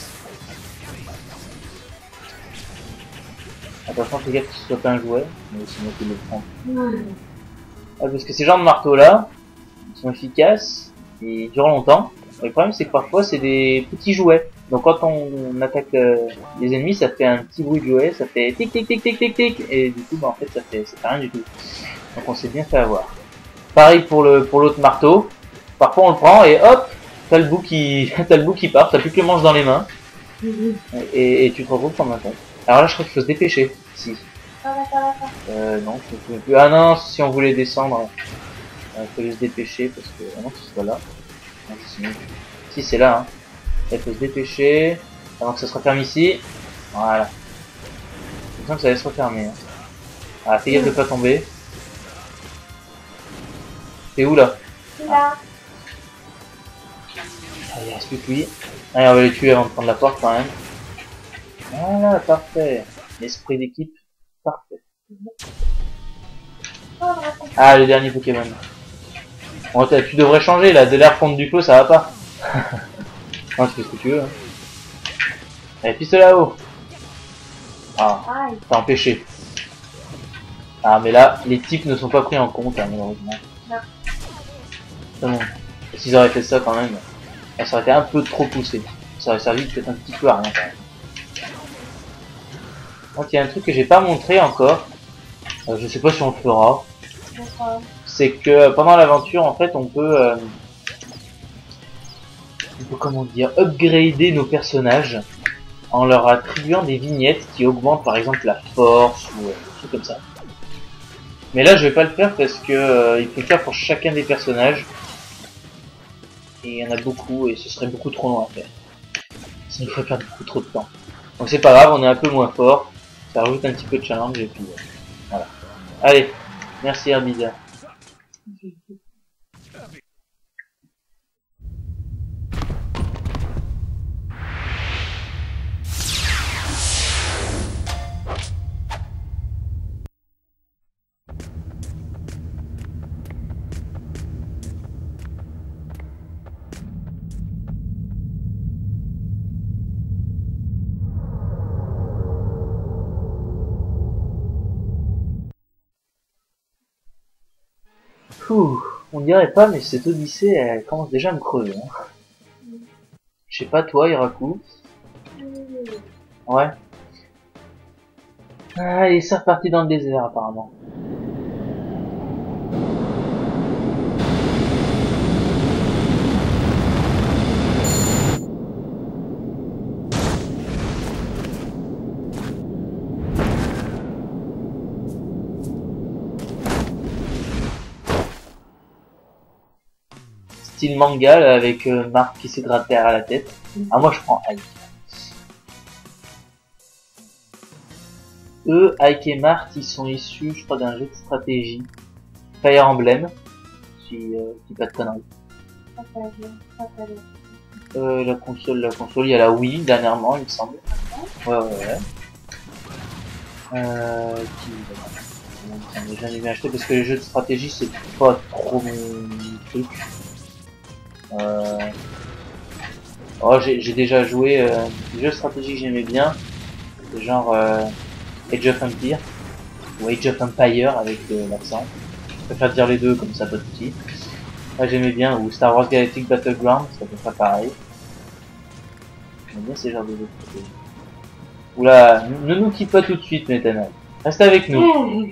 Attention, fais gaffe que ce soit pas un jouet, mais c'est moi qui le prends. Ah, parce que ces genres de marteaux là, ils sont efficaces, et ils durent longtemps. Et le problème c'est que parfois c'est des petits jouets. Donc quand on attaque les ennemis, ça fait un petit bruit de jouet, ça fait tic tic tic tic tic tic, et du coup bah en fait ça fait rien du tout. Donc on s'est bien fait avoir. Pareil pour l'autre marteau. Parfois on le prend et hop, t'as le bout qui part, t'as plus que le manche dans les mains, et tu te retrouves comme un con. Alors là je crois qu'il faut se dépêcher. Si. Non, je ne pouvais plus. Ah non, si on voulait descendre, il fallait se dépêcher parce que vraiment que ce soit là. Non, si c'est là, hein. Il faut se dépêcher avant que ça se referme ici. Voilà. J'ai l'impression que ça allait se refermer. Hein. Ah, fais gaffe de pas tomber. T'es où là? Là. Ah, il reste plus que lui. Allez, on va les tuer avant de prendre la porte quand même. Voilà, parfait. L'esprit d'équipe, parfait. Ah, le dernier Pokémon. Bon, tu devrais changer là, de l'air fondre du feu, ça va pas. Non, tu fais ce que tu veux. Hein. Allez, pisse là-haut. Ah, t'as empêché. Ah, mais là, les types ne sont pas pris en compte, hein, malheureusement. Non. C'est bon. S'ils auraient fait ça quand même, ça aurait été un peu trop poussé. Ça aurait servi peut-être un petit peu à rien quand même. Donc il y a un truc que j'ai pas montré encore. Je sais pas si on le fera. C'est que pendant l'aventure, en fait, on peut comment dire, upgrader nos personnages en leur attribuant des vignettes qui augmentent par exemple la force ou des trucs comme ça. Mais là, je vais pas le faire parce que il faut le faire pour chacun des personnages. Et il y en a beaucoup et ce serait beaucoup trop long à faire. Ça nous ferait perdre beaucoup trop de temps. Donc c'est pas grave, on est un peu moins fort. Ça rajoute un petit peu de challenge et puis voilà. Allez, merci Herbisa. Ouh, on dirait pas, mais cette Odyssée, elle commence déjà à me crever. Hein. Je sais pas toi, Iraku. Ouais. Ah, et c'est reparti dans le désert apparemment. Style manga là, avec Marc qui se gratte derrière la tête. Ah moi je prends Ike. Eux, Ike et Marc, ils sont issus je crois d'un jeu de stratégie. Fire Emblem. Si je dis pas de conneries. La console, il y a la Wii dernièrement il me semble. Ouais. J'en ai bien acheté parce que les jeux de stratégie c'est pas trop mon truc. Oh, j'ai déjà joué des jeux de stratégie que j'aimais bien, genre Age of Empire ou Age of Empire avec l'accent. Je préfère dire les deux comme ça pas de petit. Moi j'aimais bien, ou Star Wars Galactic Battleground, c'est à peu près pareil. J'aime bien ces genres de jeux de stratégie. Oula, ne nous quitte pas tout de suite, Nathanaël. Reste avec nous.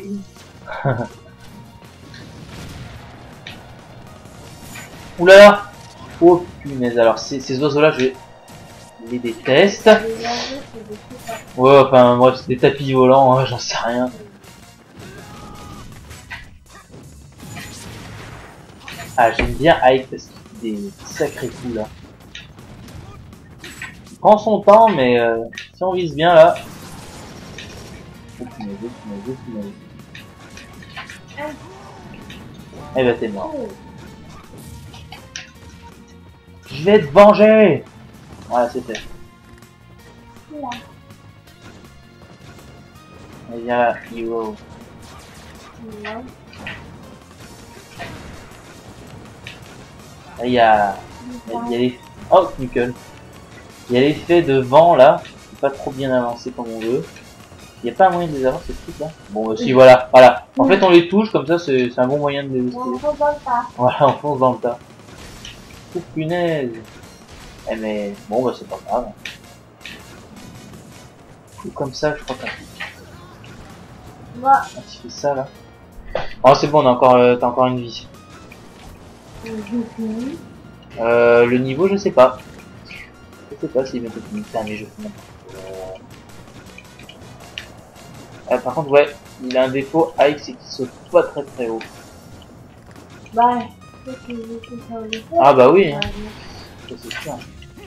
Oula. Oh punaise, alors ces oiseaux-là, je les déteste. Ouais, enfin, moi, c'est des tapis volants, hein, j'en sais rien. Ah, j'aime bien Ike parce qu'il fait des sacrés coups, là. Il prend son temps, mais si on vise bien, là... Oh punaise. Eh ben, t'es mort. Je vais te venger. Voilà, c'est fait. Il y a Hero. Il y a les... Oh, nickel. Il y a l'effet de vent là, c'est pas trop bien avancé comme on veut. Il n'y a pas un moyen de les avoir ces trucs là. Bon, bah, si, voilà. En fait, on les touche comme ça, c'est un bon moyen de les esquiver. Voilà, on fonce dans le tas. Oh punaise. Eh mais bon bah c'est pas grave. Tout comme ça je crois qu'un tu fais ça là. Oh c'est bon, t'as encore une vie. Le niveau je sais pas. Je sais pas s'il met toute une mais je fais par contre ouais, il a un défaut Ike, c'est qu'il saute pas très haut. Ah bah oui, hein. C'est sûr.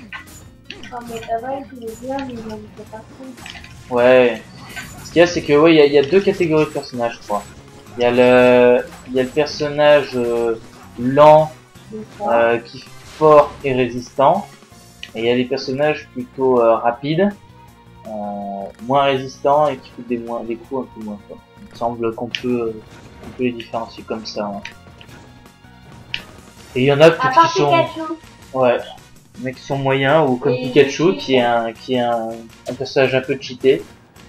Ouais. Ce qu'il y a, c'est que ouais, il y a deux catégories de personnages, je crois. Il y a le personnage lent, qui est fort et résistant, et il y a les personnages plutôt rapides, moins résistants et qui font des coups un peu moins forts. Il me semble qu'on peut les différencier comme ça. Hein. Et il y en a qui sont, ouais, mais qui sont moyens, ou comme Pikachu qui est un personnage un peu cheaté.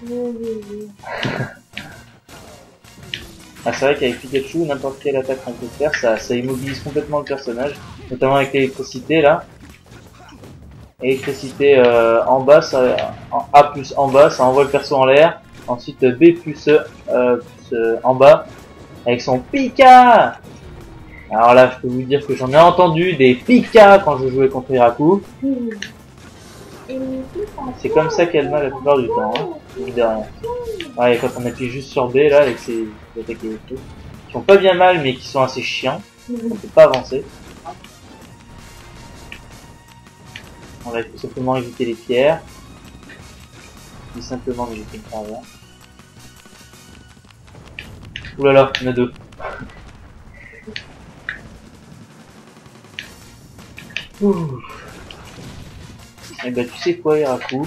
Ah, c'est vrai qu'avec Pikachu, n'importe quelle attaque qu'on peut faire, ça immobilise complètement le personnage, notamment avec l'électricité là. Électricité en bas, en A plus en bas, ça envoie le perso en l'air. Ensuite B plus en bas, avec son Pika. Alors là, je peux vous dire que j'en ai entendu des Pika quand je jouais contre Iraku. C'est comme ça qu'elle m'a la plupart du temps, hein. De rien. Ouais, quand on appuie juste sur B là, avec ces attaques électriques, qui font pas bien mal mais qui sont assez chiants, on peut pas avancer. On va tout simplement éviter les pierres. Tout simplement éviter le travers. Oulala, il y en a deux. Ouh. Et bah tu sais quoi, Iraku,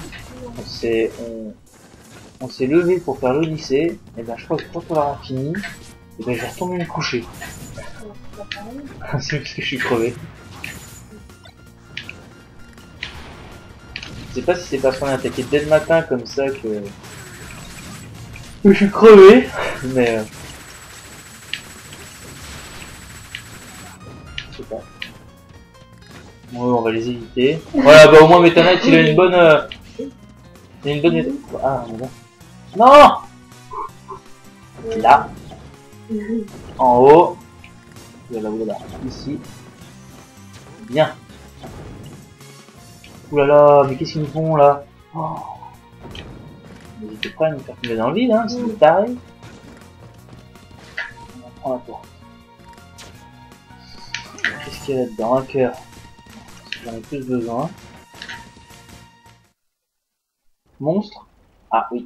on s'est levé pour faire le lycée, et ben je crois que quand on l'aura fini, et ben je vais retourner me coucher. C'est parce que je suis crevé. Je sais pas si c'est parce qu'on a attaqué dès le matin comme ça que je suis crevé, mais je sais pas. Ouais, on va les éviter. Voilà, bah au moins Meta Knight il a une bonne... Ah, bon. Non! Là. En haut. Oulala, oulala. Ici. Bien. Oulala, mais qu'est-ce qu'ils nous font là? Oh. Ils étaient prêts à nous faire tomber dans le vide, hein, c'est taré. On prend la porte. Qu'est-ce qu'il y a là-dedans? Un cœur. J'en ai plus besoin. Monstre? Ah oui.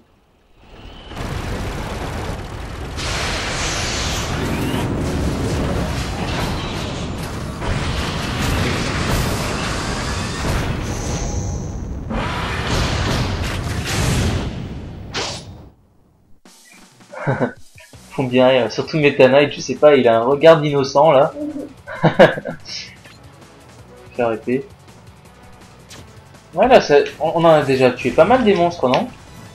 Font bien rire, surtout Meta Knight, je sais pas, il a un regard d'innocent là. J'ai arrêté. Ouais là, on en a déjà tué pas mal des monstres, non?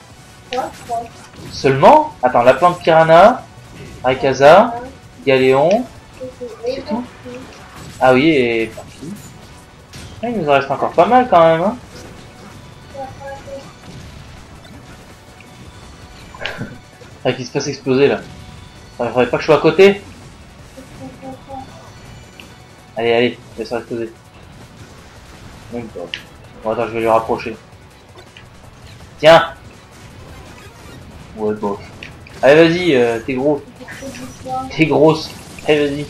Seulement? Attends, la plante piranha, Rayquaza, Galéon, c'est tout? Ah oui, et parti. Ah, il nous en reste encore pas mal quand même, hein. Ah, qu'il se fasse exploser là. Il faudrait pas que je sois à côté. Allez, allez, laisse-moi exploser. Même pas. Bon, attends, je vais lui rapprocher. Tiens. Ouais, bof. Allez, vas-y, t'es gros. T'es grosse. Allez, vas-y.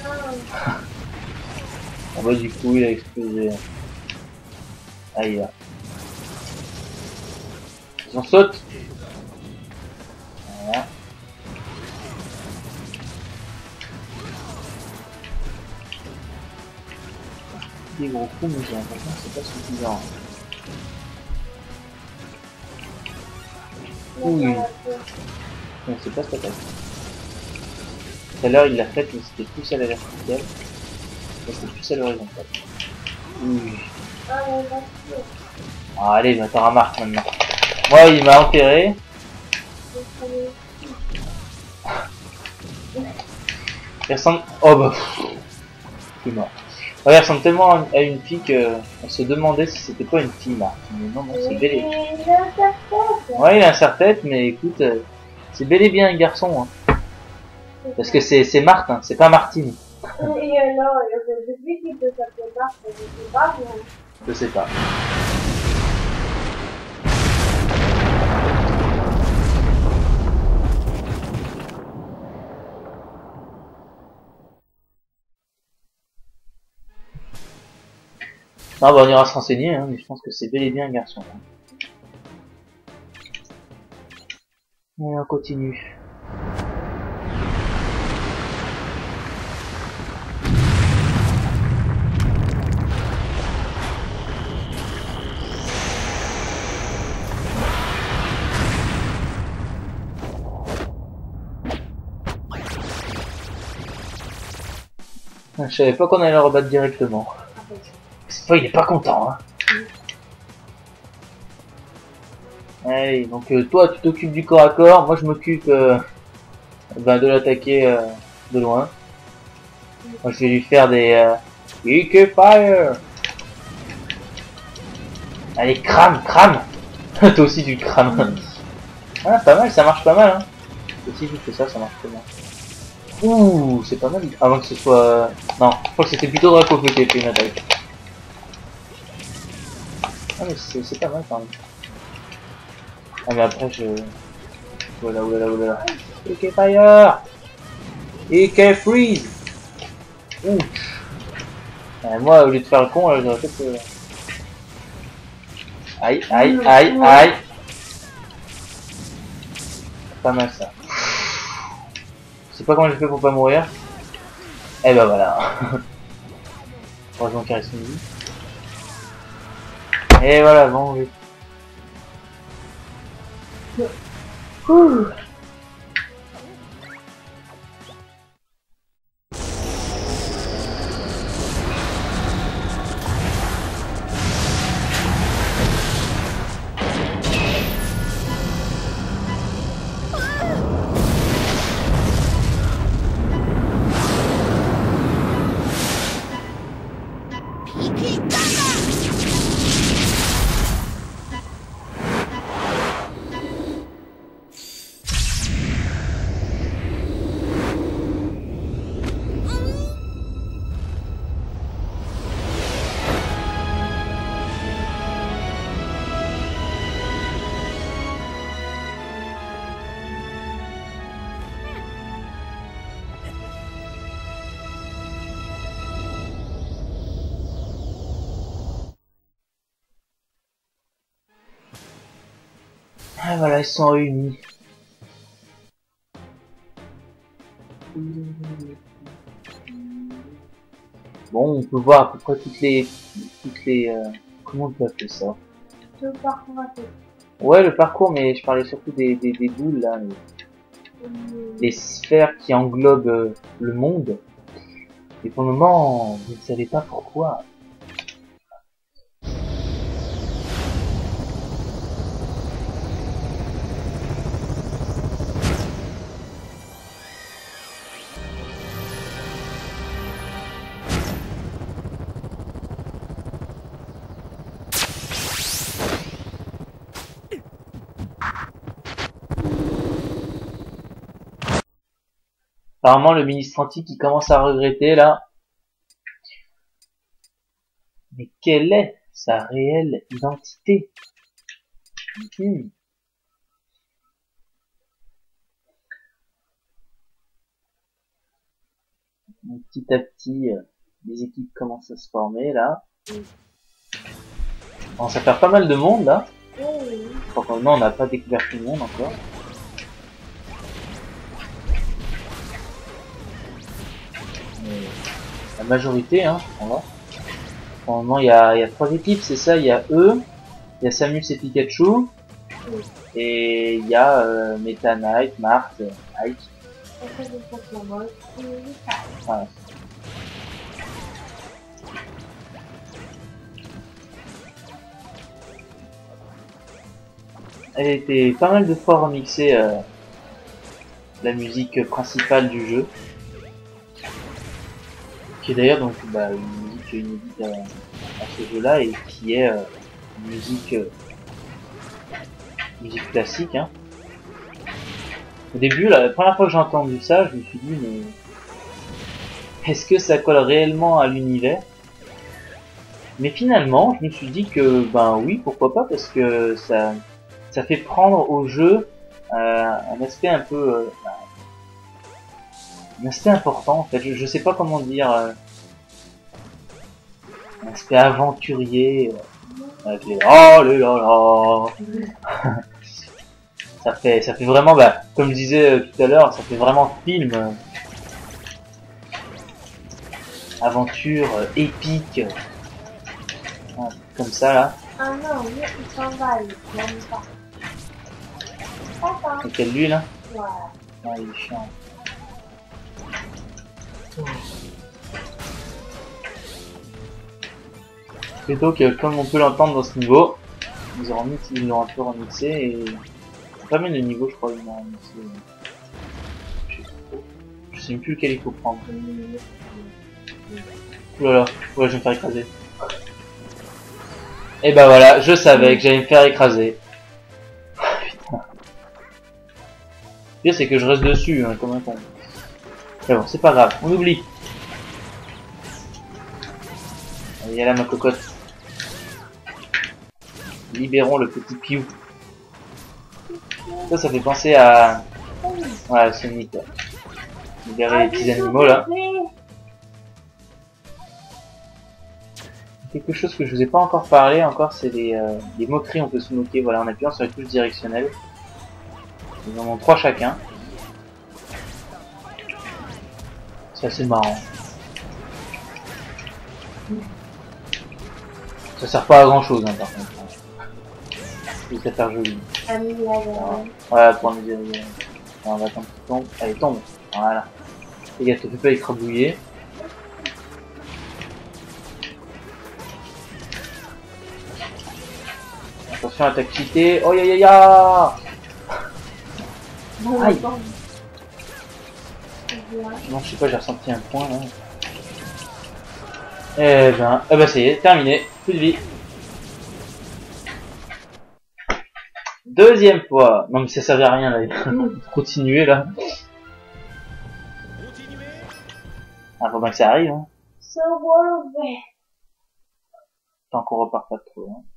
Ah bah, du coup, il a explosé. Aïe, là. Ils en sautent. Voilà. Des gros coups, mais j'ai l'impression que c'est pas suffisant. Oui. Non, c'est pas cette attaque. Tout à l'heure, il l'a fait, mais c'était plus à la verticale. Mais c'était plus à l'horizontale. Oui. Ah, allez, bah, t'en remarques maintenant. Moi, il m'a enterré. Il ressemble... Oh bah... Je suis mort. Ouais, il ressemble tellement à une fille qu'on se demandait si c'était pas une fille là. Mais non, non, c'est bel et... Ouais, il a un serre-tête, mais écoute, c'est bel et bien un garçon. Hein. Parce que c'est Martin, c'est pas Martine. Et alors, depuis qu'il peut s'appeler Martin, je sais pas, mais... Je sais pas. Non, bah on ira se renseigner, hein, mais je pense que c'est bel et bien un garçon. Hein. Et on continue. Je savais pas qu'on allait le rebattre directement. Cette fois, il est pas content, hein. Allez, donc toi, tu t'occupes du corps à corps, moi je m'occupe de l'attaquer de loin. Moi, je vais lui faire des Ike Fire. Allez, crame, crame. Toi aussi tu crames. Ah, pas mal, ça marche pas mal, hein. Aussi vite que ça marche pas mal. Ouh, c'est pas mal. Avant que ce soit... Non, je crois que c'était plutôt Dracofeu qui a fait une attaque. Ah mais c'est pas mal quand même. Ah mais après je... Voilà, oulala, oulala. Ike Fire. Ike Freeze. Ouh. Moi au lieu de faire le con, j'aurais peut-être... Aïe, aïe, aïe, aïe. Pas mal ça. Je sais pas comment j'ai fait pour pas mourir. Eh ben voilà. Heureusement qu'il reste une vie. Et voilà, bon, oui. Ouh. Ah voilà, ils sont réunis. Bon, on peut voir à peu près comment on peut appeler ça? Le parcours à fait. Ouais, le parcours, mais je parlais surtout des boules là, les sphères qui englobent le monde. Et pour le moment, vous ne savez pas pourquoi. Apparemment, le ministre antique, il commence à regretter là. Mais quelle est sa réelle identité? Donc, petit à petit, les équipes commencent à se former là. On commence à faire pas mal de monde là. Forcément, on n'a pas découvert tout le monde encore. Mais la majorité, hein, on va. Pour le moment, il y a 3 équipes, c'est ça. Il y a eux, il y a Samus et Pikachu, et il y a Meta Knight, Marth, Ike. Voilà. Elle a été pas mal de fois remixée, la musique principale du jeu, qui est d'ailleurs donc une musique inédite à ce jeu-là et qui est une musique classique. Hein. Au début, la première fois que j'ai entendu ça, je me suis dit mais est-ce que ça colle réellement à l'univers? Mais finalement, je me suis dit que ben oui, pourquoi pas, parce que ça fait prendre au jeu un aspect un peu un aspect important en fait. Je sais pas comment dire, un aspect aventurier avec les oh là là. ça fait vraiment comme je disais tout à l'heure, ça fait vraiment film aventure épique comme ça là. Ah non, lui, il s'en va, il n'aime pas. Papa. Et quel lui là? Voilà. Ah, il est chiant. Et donc, comme on peut l'entendre dans ce niveau, ils l'ont un peu remixé et pas mal de niveaux, je crois, ils l'ont remixé. Je sais même plus lequel il faut prendre. Oulala, ouais, je vais me faire écraser. Et bah voilà, je savais que j'allais me faire écraser. Putain. Le pire, c'est que je reste dessus, hein, comme un con. Mais bon, c'est pas grave, on oublie. Allez, y a là ma cocotte. Libérons le petit Piou. Ça fait penser à... Ouais, Sonic. Libérer les petits animaux là. Quelque chose que je vous ai pas encore parlé, c'est les moqueries, on peut se moquer, voilà, en appuyant sur les touches directionnelles. Ils en ont 3 chacun. C'est assez marrant. Ça sert pas à grand chose, hein, par contre. C'est ça faire joli. Voilà, pour nous dire. On va attendre qu'il tombe. Allez, tombe. Voilà. Les gars, te fais pas écrabouiller. Attention, attaque cheatée. Oh ya ya ya. Aïe. Non, je sais pas, j'ai ressenti un point là. Eh ben ça y est, terminé. Plus de vie. Deuxième fois. Non mais ça servait à rien là. Continuer là. Ah, faut bien que ça arrive. Hein. Tant qu'on repart pas trop. Hein.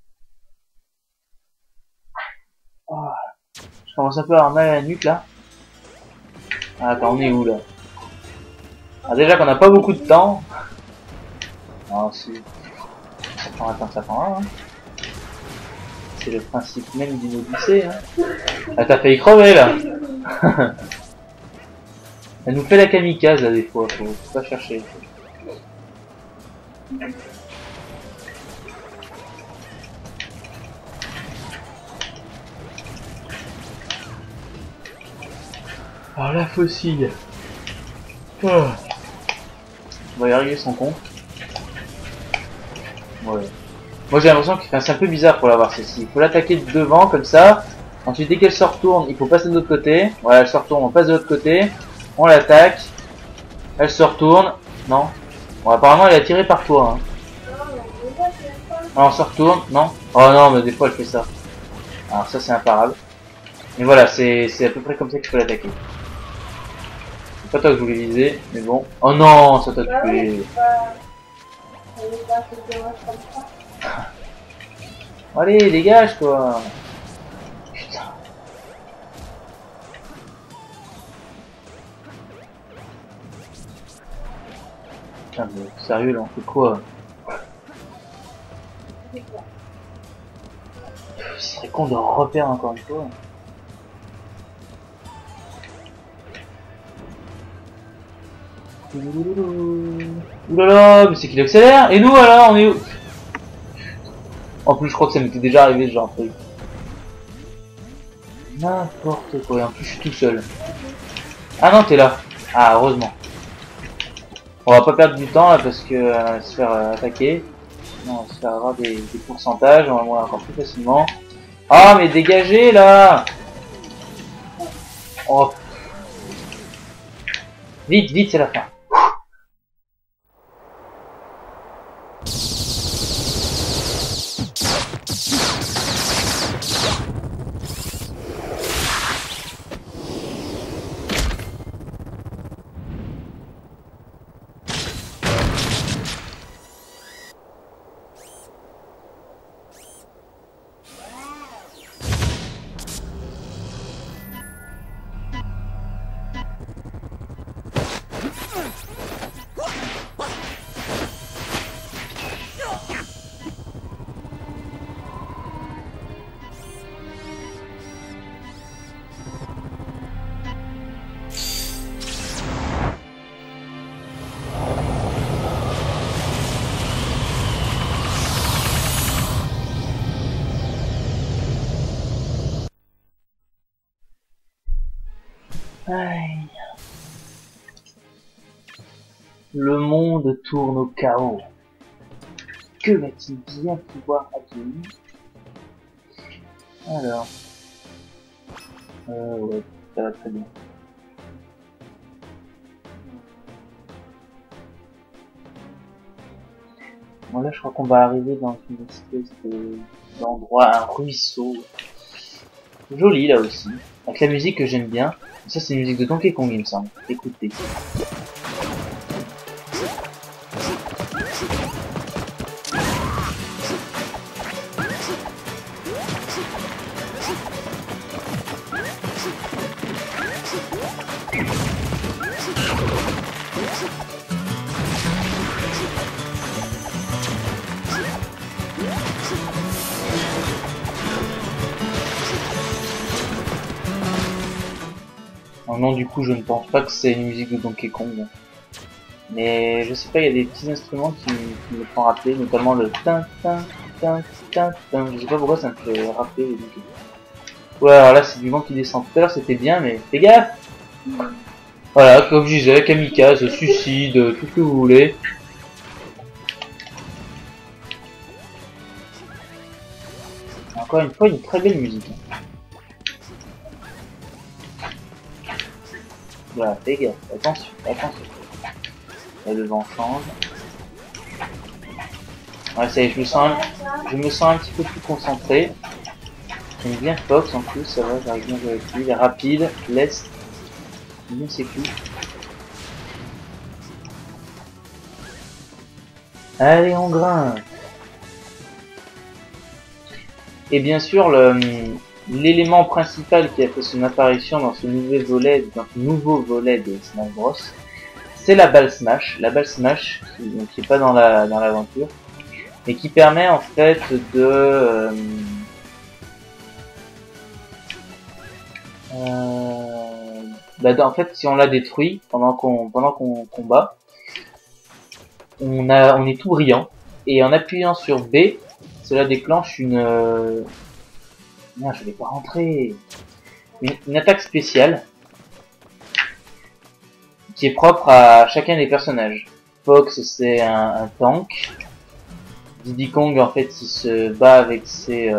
Oh. Je commence un peu à avoir mal à la nuque là. Ah, attends, on est où là? Ah, déjà qu'on a pas beaucoup de temps. Ah si. Ça prend un temps, ça prend un. Hein. C'est le principe même d'une odyssée. Hein. Ah, t'as failli crever là. Elle nous fait la kamikaze là des fois, faut pas chercher. Alors la fossile. Oh. On va y arriver sans compte. Ouais. Moi j'ai l'impression que c'est un peu bizarre pour l'avoir celle-ci. Il faut l'attaquer de devant comme ça. Ensuite dès qu'elle se retourne, il faut passer de l'autre côté. Voilà, elle se retourne, on passe de l'autre côté. On l'attaque. Elle se retourne. Non. Bon apparemment elle est attirée par toi. Hein. Alors on se retourne. Non. Oh non mais des fois elle fait ça. Alors ça c'est imparable. Mais voilà, c'est à peu près comme ça qu'il faut l'attaquer. C'est pas toi que je voulais viser, mais bon. Oh non, ça t'a tué. Allez, dégage quoi. Putain. Putain, mais sérieux là, on fait quoi? Ce serait con de repère encore une fois. Oulala, mais c'est qu'il accélère. Et nous alors, on est où? En plus je crois que ça m'était déjà arrivé ce genre de truc. N'importe quoi, et en plus je suis tout seul. Ah non, t'es là. Ah, heureusement. On va pas perdre du temps là parce que on va se faire attaquer. Sinon on va se faire avoir des pourcentages, on va mourir encore plus facilement. Ah mais dégagez là. Oh. Vite, vite, c'est la fin. Aïe. Le monde tourne au chaos. Que va-t-il bien pouvoir advenir? Alors. Ouais, ça va très bien. Bon là je crois qu'on va arriver dans une espèce d'endroit, un ruisseau. Joli là aussi. Avec la musique que j'aime bien. Ça c'est une musique de Donkey Kong il me semble. Écoutez. Oh non, du coup, je ne pense pas que c'est une musique de Donkey Kong. Mais je sais pas, il y a des petits instruments qui me font rappeler, notamment le tin tin tin tin tin. Je sais pas pourquoi ça me fait rappeler les Donkey Kong. Ouais, alors là, c'est du vent qui descend. Tout à l'heure, c'était bien, mais fais gaffe! Voilà, comme je disais, kamikaze, suicide, tout ce que vous voulez. Encore une fois, une très belle musique. Voilà, fais gaffe, attention, attention. Là, le vent change. Ouais, ça y est, je me sens un petit peu plus concentré. J'aime bien Fox en plus, ça va, j'arrive bien avec lui. Il est rapide, leste, bien sécu. Allez, on grimpe. Et bien sûr, l'élément principal qui a fait son apparition dans ce nouveau volet de Smash Bros, c'est la balle smash. La balle smash, qui est pas dans l'aventure, et qui permet en fait Bah, en fait, si on l'a détruit pendant qu'on combat, on est tout brillant. Et en appuyant sur B, cela déclenche non, je vais pas rentrer. Une attaque spéciale qui est propre à chacun des personnages. Fox, c'est un tank. Diddy Kong, en fait, il se bat avec ses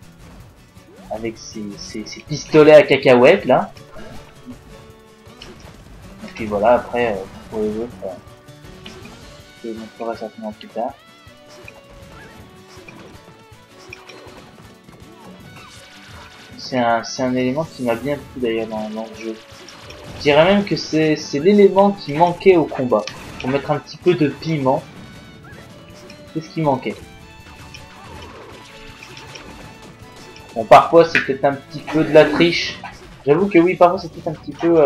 pistolets à cacahuètes là. Et puis voilà, après pour les autres, je le montrerai certainement plus tard. C'est un élément qui m'a bien plu d'ailleurs dans le jeu. Je dirais même que c'est l'élément qui manquait au combat. Pour mettre un petit peu de piment. C'est ce qui manquait. Bon, parfois c'est peut-être un petit peu de la triche. J'avoue que oui, parfois c'est peut-être un petit peu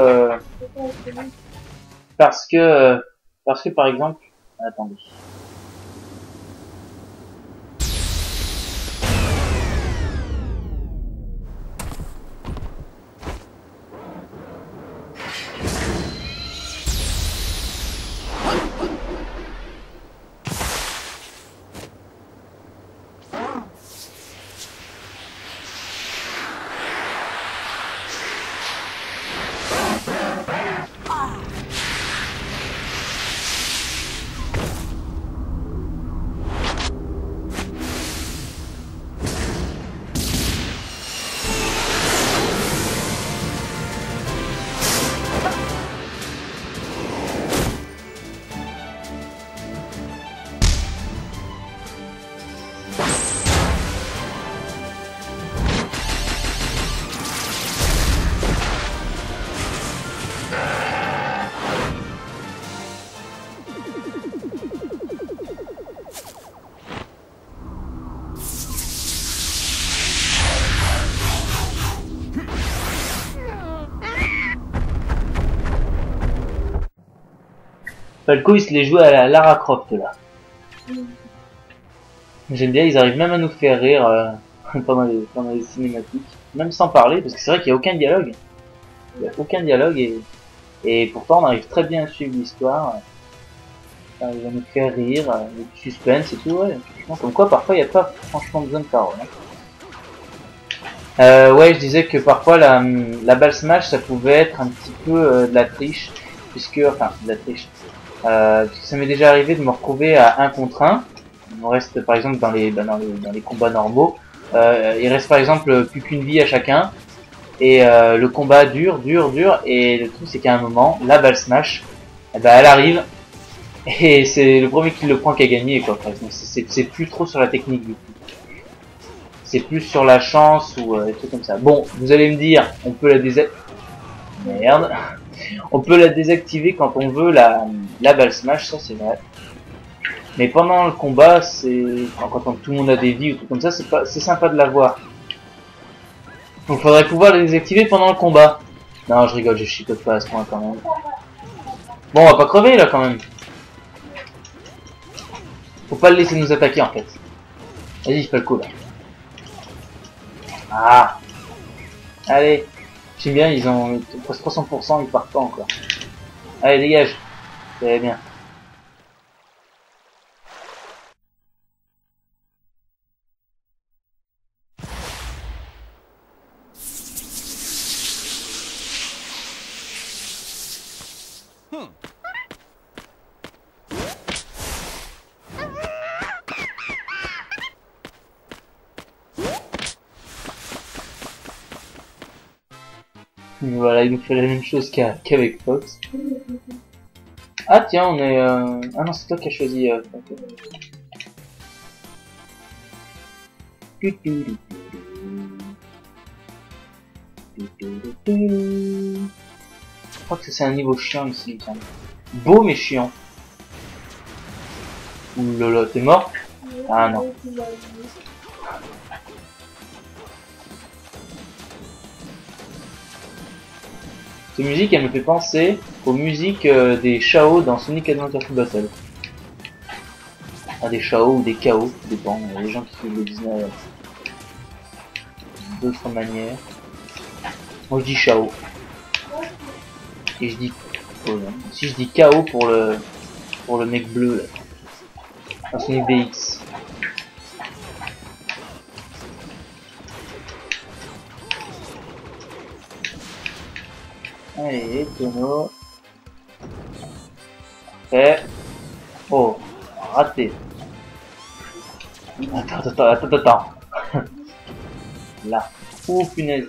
parce que par exemple, attendez. Falco, il se les joue à la Lara Croft là. J'aime bien, ils arrivent même à nous faire rire pendant les cinématiques, même sans parler, parce que c'est vrai qu'il n'y a aucun dialogue. Il n'y a aucun dialogue et pourtant on arrive très bien à suivre l'histoire. Ça arrive à nous faire rire, le suspense et tout, ouais. Franchement, comme quoi parfois il n'y a pas franchement besoin de paroles. Ouais, je disais que parfois la balle smash ça pouvait être un petit peu de la triche, enfin de la triche. Puisque ça m'est déjà arrivé de me retrouver à 1 contre 1. On reste par exemple dans les combats normaux. Il reste par exemple plus qu'une vie à chacun. Et le combat dure. Et le truc c'est qu'à un moment, la balle smash, eh ben, elle arrive. Et c'est le premier qui le prend qui a gagné quoi. C'est plus trop sur la technique du coup. C'est plus sur la chance ou des trucs comme ça. Bon, vous allez me dire, on peut la désactiver. Merde. On peut la désactiver quand on veut la balle smash, ça c'est vrai. Mais pendant le combat, quand tout le monde a des vies ou tout comme ça, c'est sympa de la voir. Donc faudrait pouvoir la désactiver pendant le combat. Non, je rigole, je chipote pas à ce point quand même. Bon, on va pas crever là quand même. Faut pas le laisser nous attaquer en fait. Vas-y, fais le coup là. Ah. Allez. J'aime bien, ils ont presque 300%, ils partent pas encore. Allez, dégage. C'est bien. Voilà, il nous fait la même chose qu'avec Fox. Ah tiens, on est... Ah non, c'est toi qui as choisi... Je crois que c'est un niveau chiant ici, il me semble. Beau mais chiant. Ouh là là, t'es mort? Ah non. Cette musique, elle me fait penser aux musiques des Shao dans Sonic Adventure 2 Battle. Ah, des Shao ou des KO, ça dépend. Il y a des gens qui suivent le Disney d'autres manières. Moi je dis Chao. Et je dis... Oh, si je dis KO pour le mec bleu là. Ah, c'est une BX. Allez, tonneau. Parfait. Oh, raté. Attends. Là. Oh punaise.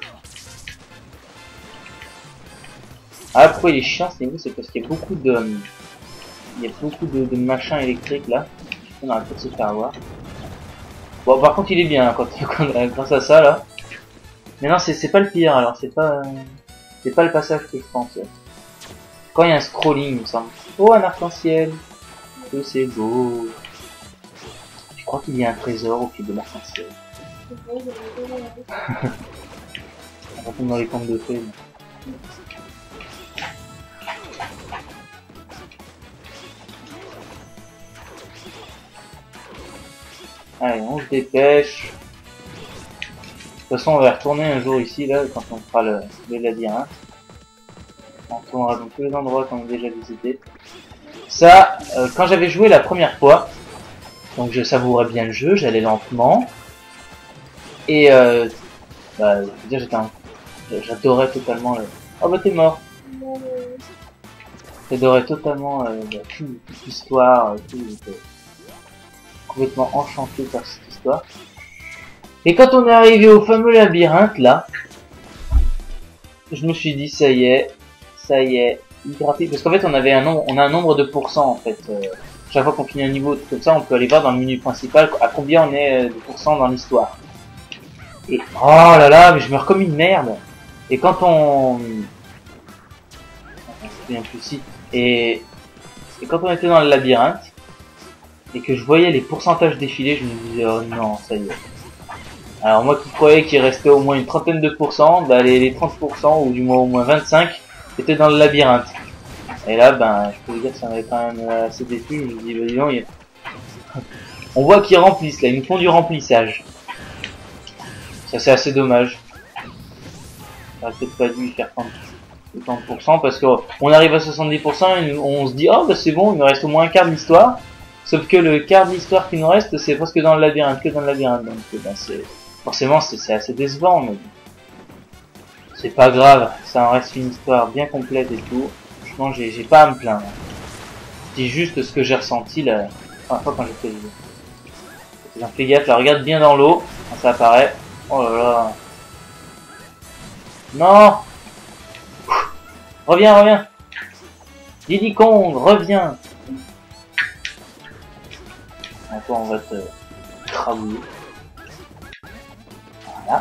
Ah, pourquoi il est chiant ce niveau? C'est parce qu'il y a beaucoup de... Il y a beaucoup de machins électriques là. On arrête pas de se faire avoir. Bon, par contre il est bien hein, grâce à ça là. Mais non, c'est pas le pire alors, c'est pas le passage que je pense. Quand il y a un scrolling, il me semble. Oh, un arc-en-ciel. Que c'est beau. Je crois qu'il y a un trésor au pied de l'arc-en-ciel. On va tomber dans les contes de fées. Allez, on se dépêche. De toute façon, on va retourner un jour ici, là, quand on fera le labyrinthe. On retournera dans tous les endroits qu'on a déjà visités. Ça, quand j'avais joué la première fois, donc je savourais bien le jeu, j'allais lentement. Et bah, je veux dire, j'adorais totalement le... Oh bah t'es mort. J'adorais totalement toute l'histoire, complètement enchanté par cette histoire. Et quand on est arrivé au fameux labyrinthe là, je me suis dit ça y est, graphique. Parce qu'en fait on a un nombre de pourcents en fait. Chaque fois qu'on finit un niveau comme ça, on peut aller voir dans le menu principal à combien on est de pourcents dans l'histoire. Et oh là là, mais je meurs comme une merde. Et quand on... Je me souviens plus si. Et quand on était dans le labyrinthe, et que je voyais les pourcentages défiler, je me disais oh non, ça y est. Alors moi qui croyais qu'il restait au moins une trentaine de pourcents, bah les 30% ou du moins au moins 25 étaient dans le labyrinthe. Et là ben je peux vous dire que ça m'avait quand même assez déçu, je me dis bah dis donc, on voit qu'ils remplissent là, ils nous font du remplissage. Ça c'est assez dommage. J'aurais peut-être pas dû faire 30% parce qu'on arrive à 70% et on se dit oh bah c'est bon, il me reste au moins un quart de l'histoire. Sauf que le quart de l'histoire qui nous reste, c'est presque dans le labyrinthe, que dans le labyrinthe. Donc ben, forcément c'est assez décevant, mais c'est pas grave, ça en reste une histoire bien complète et tout. Franchement j'ai pas à me plaindre. Je dis juste ce que j'ai ressenti la première fois quand j'ai fait le jeu. Fais gaffe, là regarde bien dans l'eau, quand ça apparaît. Oh là là. Non. Reviens. Diddy Kong, reviens. Attends, on va te crabouiller. Voilà.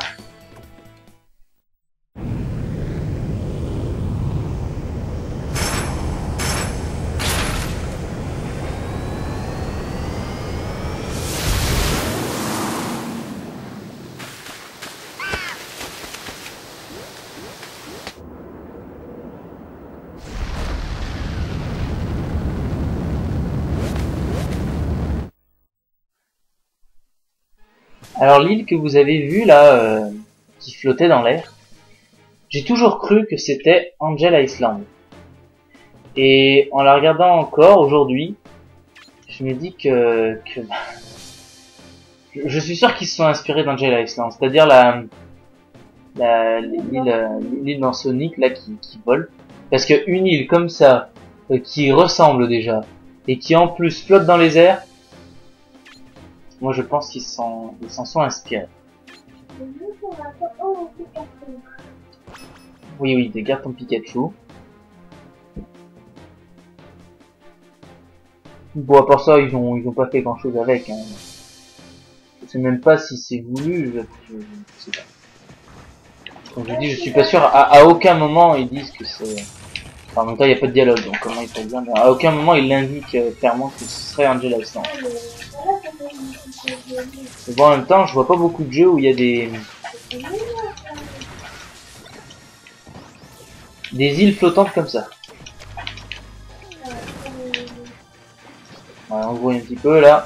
Alors l'île que vous avez vue là, qui flottait dans l'air, j'ai toujours cru que c'était Angel Island. Et en la regardant encore aujourd'hui, je me dis que je suis sûr qu'ils se sont inspirés d'Angel Island, c'est-à-dire l'île dans Sonic là qui vole. Parce que une île comme ça, qui ressemble déjà, et qui en plus flotte dans les airs, moi je pense qu'ils s'en sont inspirés. Oui, garde ton Pikachu. Bon, à part ça, ils ont pas fait grand chose avec. Hein. Je sais même pas si c'est voulu. Je sais pas. Comme je dis, je suis pas sûr. À aucun moment ils disent que c'est. Enfin, en même temps, il n'y a pas de dialogue, donc comment ils peuvent bien. À aucun moment ils l'indiquent clairement que ce serait Angel Island. Mais bon, en même temps, je vois pas beaucoup de jeux où il y a des îles flottantes comme ça. Ouais, on voit un petit peu là.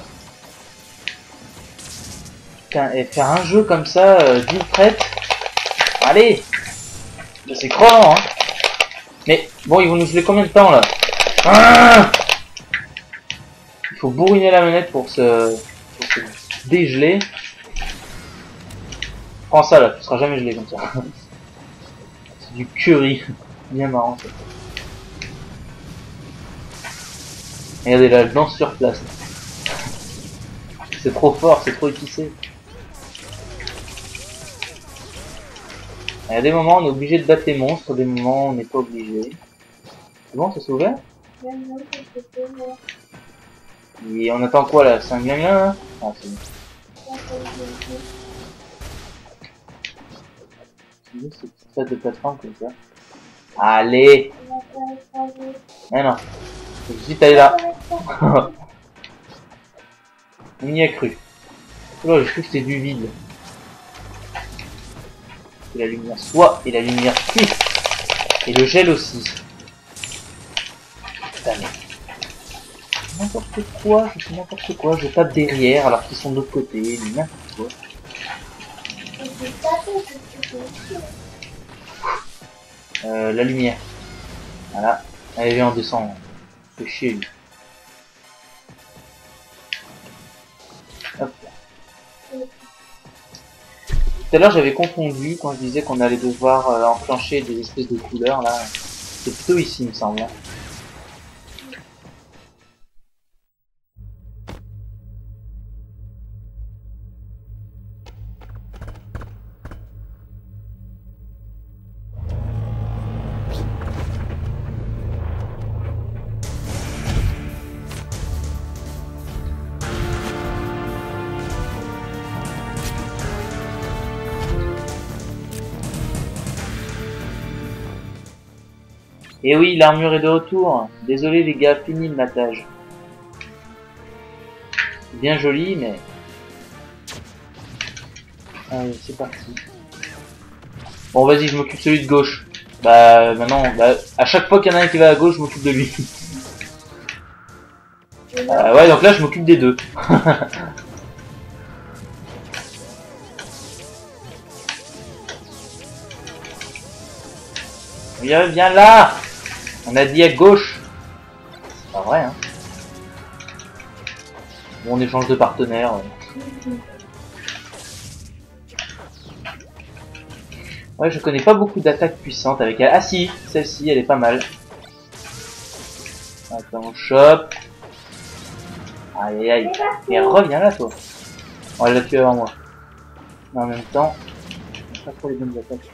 Putain, et faire un jeu comme ça, d'île prête. Allez! C'est crevant, hein. Mais bon, ils vont nous geler combien de temps là? Ah, il faut bourriner la manette pour se dégeler. Prends ça là, tu seras jamais gelé comme ça. C'est du curry. Bien marrant ça. Regardez là, je danse sur place. C'est trop fort, c'est trop épicé. Il y a des moments on est obligé de battre les monstres, des moments on n'est pas obligé. C'est bon, ça s'est ouvert? Et on attend quoi là? C'est un gamin là? Ah, c'est bon. C'est juste cette petite tête de plateforme comme ça. Allez! Mais non. Faut vite aller là. On y a cru. Oh, j'ai cru que c'était du vide. Et la lumière soit, et la lumière tue. Et le gel aussi. Putain mais... N'importe quoi, je fais n'importe quoi, je tape derrière alors qu'ils sont de l'autre côté, n'importe quoi. La lumière. Voilà. Allez, viens, on descend. Fais chier lui. Hop. Tout à l'heure j'avais confondu quand je disais qu'on allait devoir enclencher des espèces de couleurs là. C'est plutôt ici il me semble. Hein. Et oui, l'armure est de retour. Désolé les gars, fini le matage. C'est bien joli, mais... Allez, c'est parti. Bon, vas-y, je m'occupe celui de gauche. Bah, maintenant, à chaque fois qu'il y en a un qui va à gauche, je m'occupe de lui. Ouais, donc là, je m'occupe des deux. Viens là! On a dit à gauche. C'est pas vrai, hein. Bon, on échange de partenaires. Ouais, je connais pas beaucoup d'attaques puissantes avec elle. Ah si, celle-ci, elle est pas mal. Attends, on chope. Aïe aïe. Mais reviens là, toi. On l'a tué avant moi. Mais en même temps, pas trop les bonnes attaques.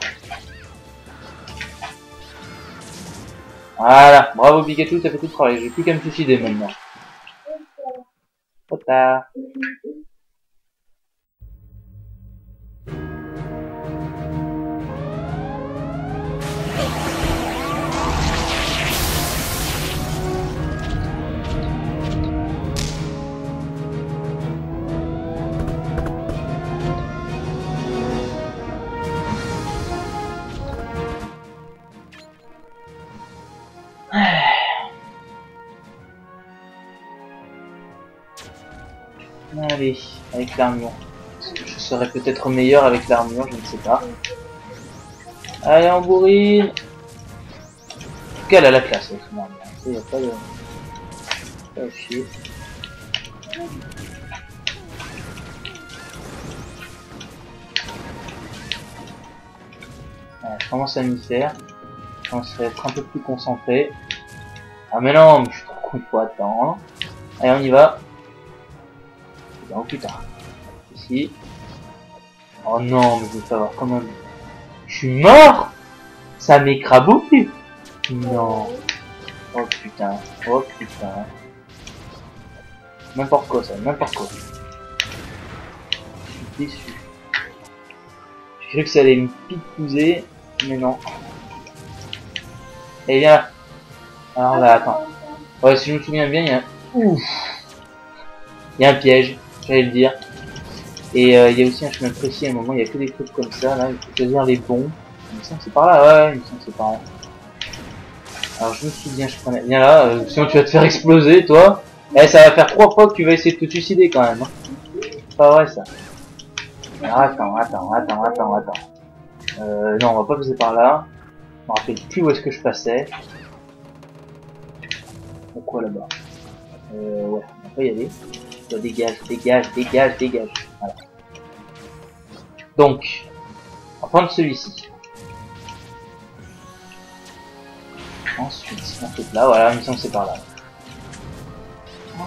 Voilà, bravo Pikachu, t'as fait tout le travail, j'ai plus qu'à me suicider maintenant. Trop tard. Allez, avec l'armure. Je serais peut-être meilleur avec l'armure, je ne sais pas. Allez, on bourrine. En tout cas, elle a la classe avec son armure. Il n'y a pas de... Pas à chier. Voilà, je commence à m'y faire. Je commence à être un peu plus concentré. Ah mais non, mais je suis trop con, il faut attendre. Allez, on y va. Oh putain. Ici. Oh non, mais je veux savoir comment... Je suis mort. Ça m'écrabouille. Non. Oh putain. Oh putain. N'importe quoi ça, n'importe quoi. Je suis déçu. J'ai cru que ça allait me picouser, mais non. Et viens là. Alors là, attends. Ouais, si je me souviens bien, il y a un... Ouf. Il y a un piège, j'allais le dire. Et il y a aussi un chemin précis à un moment, il y a que des trucs comme ça, là, il faut choisir les bons. Il me semble que c'est par là, ouais, il me semble que c'est par là. Alors je me souviens, je prenais... Viens là, sinon tu vas te faire exploser, toi. Eh, ça va faire 3 fois que tu vas essayer de te suicider quand même. Hein. C'est pas vrai ça. Alors attends. Non, on va pas passer par là. Je me rappelle plus où est-ce que je passais. Pourquoi là-bas? Ouais, on peut y aller. Dégage, dégage, dégage, dégage. Voilà. Donc, on va prendre celui-ci. Ensuite, on fait là, voilà, il me semble que c'est par là. Oh.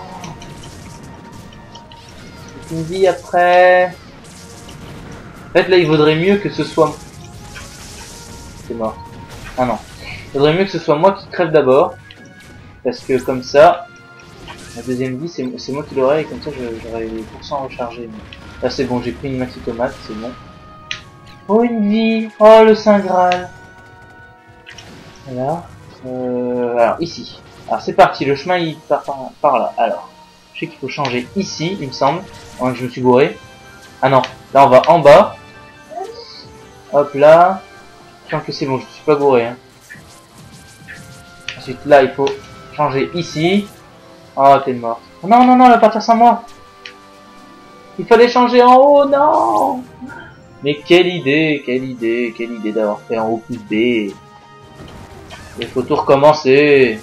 Une vie après. En fait, là, il vaudrait mieux que ce soit... C'est mort. Ah non. Il vaudrait mieux que ce soit moi qui crève d'abord. Parce que comme ça, la deuxième vie, c'est moi qui l'aurai et comme ça, j'aurai les pourcents rechargés. Là, c'est bon, j'ai pris une maxi tomate, c'est bon. Oh, une vie. Oh, le Saint Graal. Voilà. Alors, ici. Alors, c'est parti. Le chemin, il part par là. Alors, je sais qu'il faut changer ici, il me semble. Oh, je me suis bourré. Ah non. Là, on va en bas. Hop, là. Je sens que c'est bon, je suis pas bourré. Hein. Ensuite, là, il faut changer ici. Oh, t'es mort. Oh, non, non, non, elle va partir sans moi. Il fallait changer en haut, non. Mais quelle idée d'avoir fait en haut plus B. Il faut tout recommencer.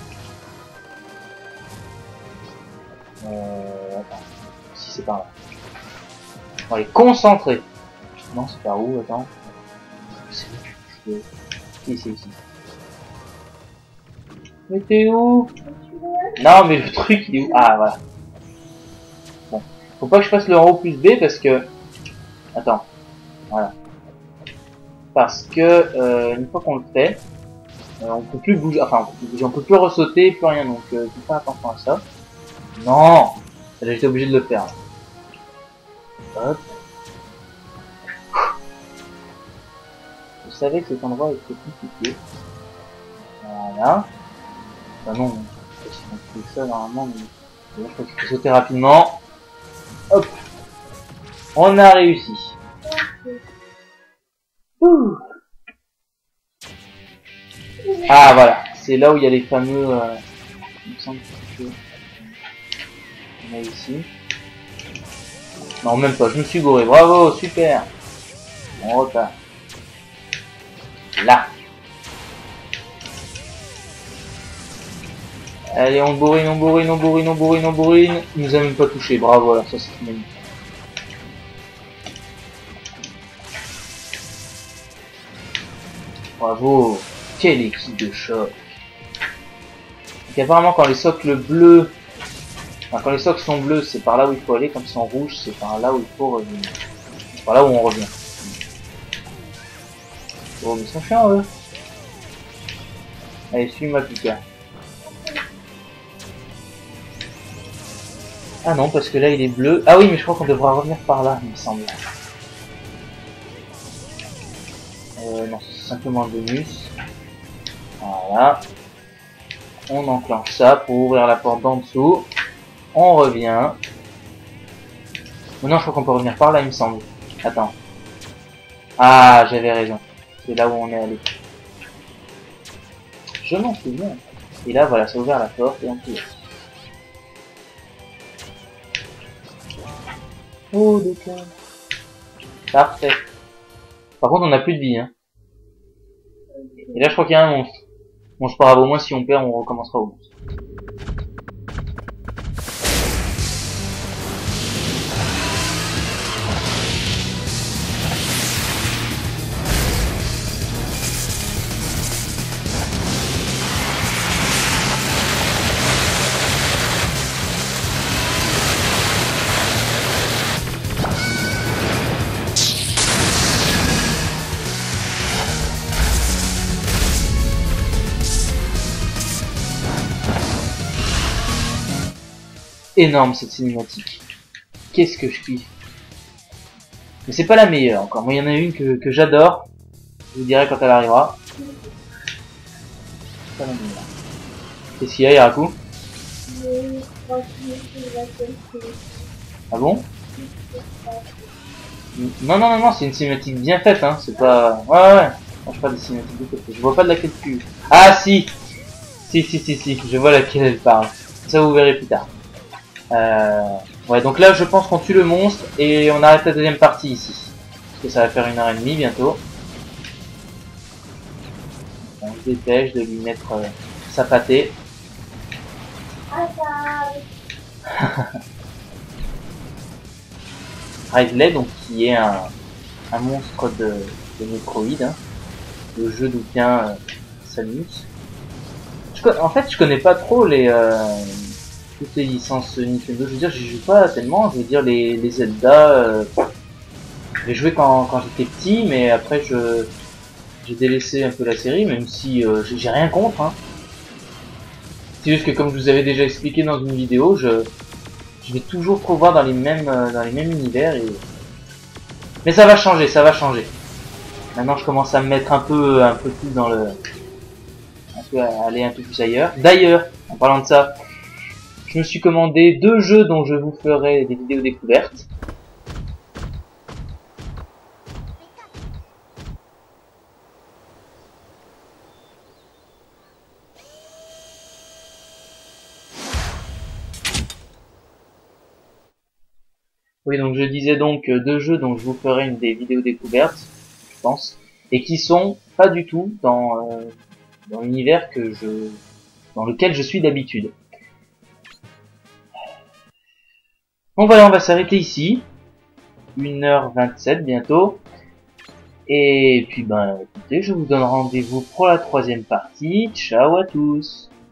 Attends. Si c'est par là. On va les concentrer. Non, c'est par où? Attends. Ici, ici. Mais t'es où? Non, mais le truc, il est où? Ah, voilà. Bon. Faut pas que je fasse le en haut plus B parce que... Attends. Voilà. Parce que, une fois qu'on le fait, on peut plus bouger, enfin, on peut plus bouger, on peut plus ressauter, plus rien, donc, faut faire attention à ça. Non! Là, j'étais obligé de le faire. Hop. Je savais que cet endroit était compliqué. Voilà. Bah non, si on fait ça normalement, mais... je crois qu'il faut sauter rapidement. Hop. On a réussi. Ouh. Ah voilà, c'est là où il y a les fameux... il me semble que... On a ici. Non, même pas, je me suis gouré. Bravo, super. On repart. Là. Allez, on bourrine, on bourrine, on bourrine, on bourrine, on bourrine. Il nous a même pas touché. Bravo, voilà, ça c'est magnifique. Bravo. Quelle équipe de choc. Donc apparemment quand les socles bleus... Enfin, quand les socles sont bleus, c'est par là où il faut aller. Quand ils sont rouges, c'est par là où il faut revenir. C'est par là où on revient. Oh, mais ils sont chiants, eux. Allez, suis-moi, Pika. Ah non, parce que là, il est bleu. Ah oui, mais je crois qu'on devra revenir par là, il me semble. Non, c'est simplement un bonus. Voilà. On enclenche ça pour ouvrir la porte d'en dessous. On revient. Oh non, je crois qu'on peut revenir par là, il me semble. Attends. Ah, j'avais raison. C'est là où on est allé. Je m'en souviens. Et là, voilà, ça a ouvert la porte et on peut y aller. Oh, d'accord. Parfait. Par contre, on n'a plus de vie, hein. Et là, je crois qu'il y a un monstre. Bon, c'est pas grave, au moins, si on perd, on recommencera au monstre. Énorme cette cinématique. Qu'est-ce que je kiffe. Mais c'est pas la meilleure encore. Moi il y en a une que j'adore. Je vous dirai quand elle arrivera. Pas la meilleure. Qu'est-ce qu'il y a, Yaraku? Ah bon? Non, non, non, non, c'est une cinématique bien faite, hein. C'est pas... Ouais, ouais. Moi je parle des cinématiques de côté. Je vois pas de laquelle tu... Ah si. Si. Je vois laquelle elle parle. Ça vous verrez plus tard. Ouais, donc là je pense qu'on tue le monstre et on arrête la deuxième partie ici. Parce que ça va faire 1h30 bientôt. Bon, se dépêche de lui mettre sa pâtée. Ridley, donc qui est un monstre de Metroid, hein, le jeu d'où vient Samus. En fait, je connais pas trop toutes les licences Nintendo. Je veux dire, j'y joue pas tellement. Je veux dire, les Zelda, j'ai joué quand j'étais petit, mais après j'ai délaissé un peu la série, même si j'ai rien contre. Hein. C'est juste que comme je vous avais déjà expliqué dans une vidéo, je vais toujours trop voir dans les mêmes univers. Mais ça va changer, ça va changer. Maintenant, je commence à me mettre un peu plus dans à aller un peu plus ailleurs. D'ailleurs, en parlant de ça, je me suis commandé 2 jeux dont je vous ferai des vidéos découvertes. Oui, donc je disais donc 2 jeux dont je vous ferai des vidéos découvertes, je pense, et qui sont pas du tout dans l'univers dans lequel je suis d'habitude. Bon voilà, on va s'arrêter ici. 1h27 bientôt. Et puis ben écoutez, je vous donne rendez-vous pour la 3e partie. Ciao à tous.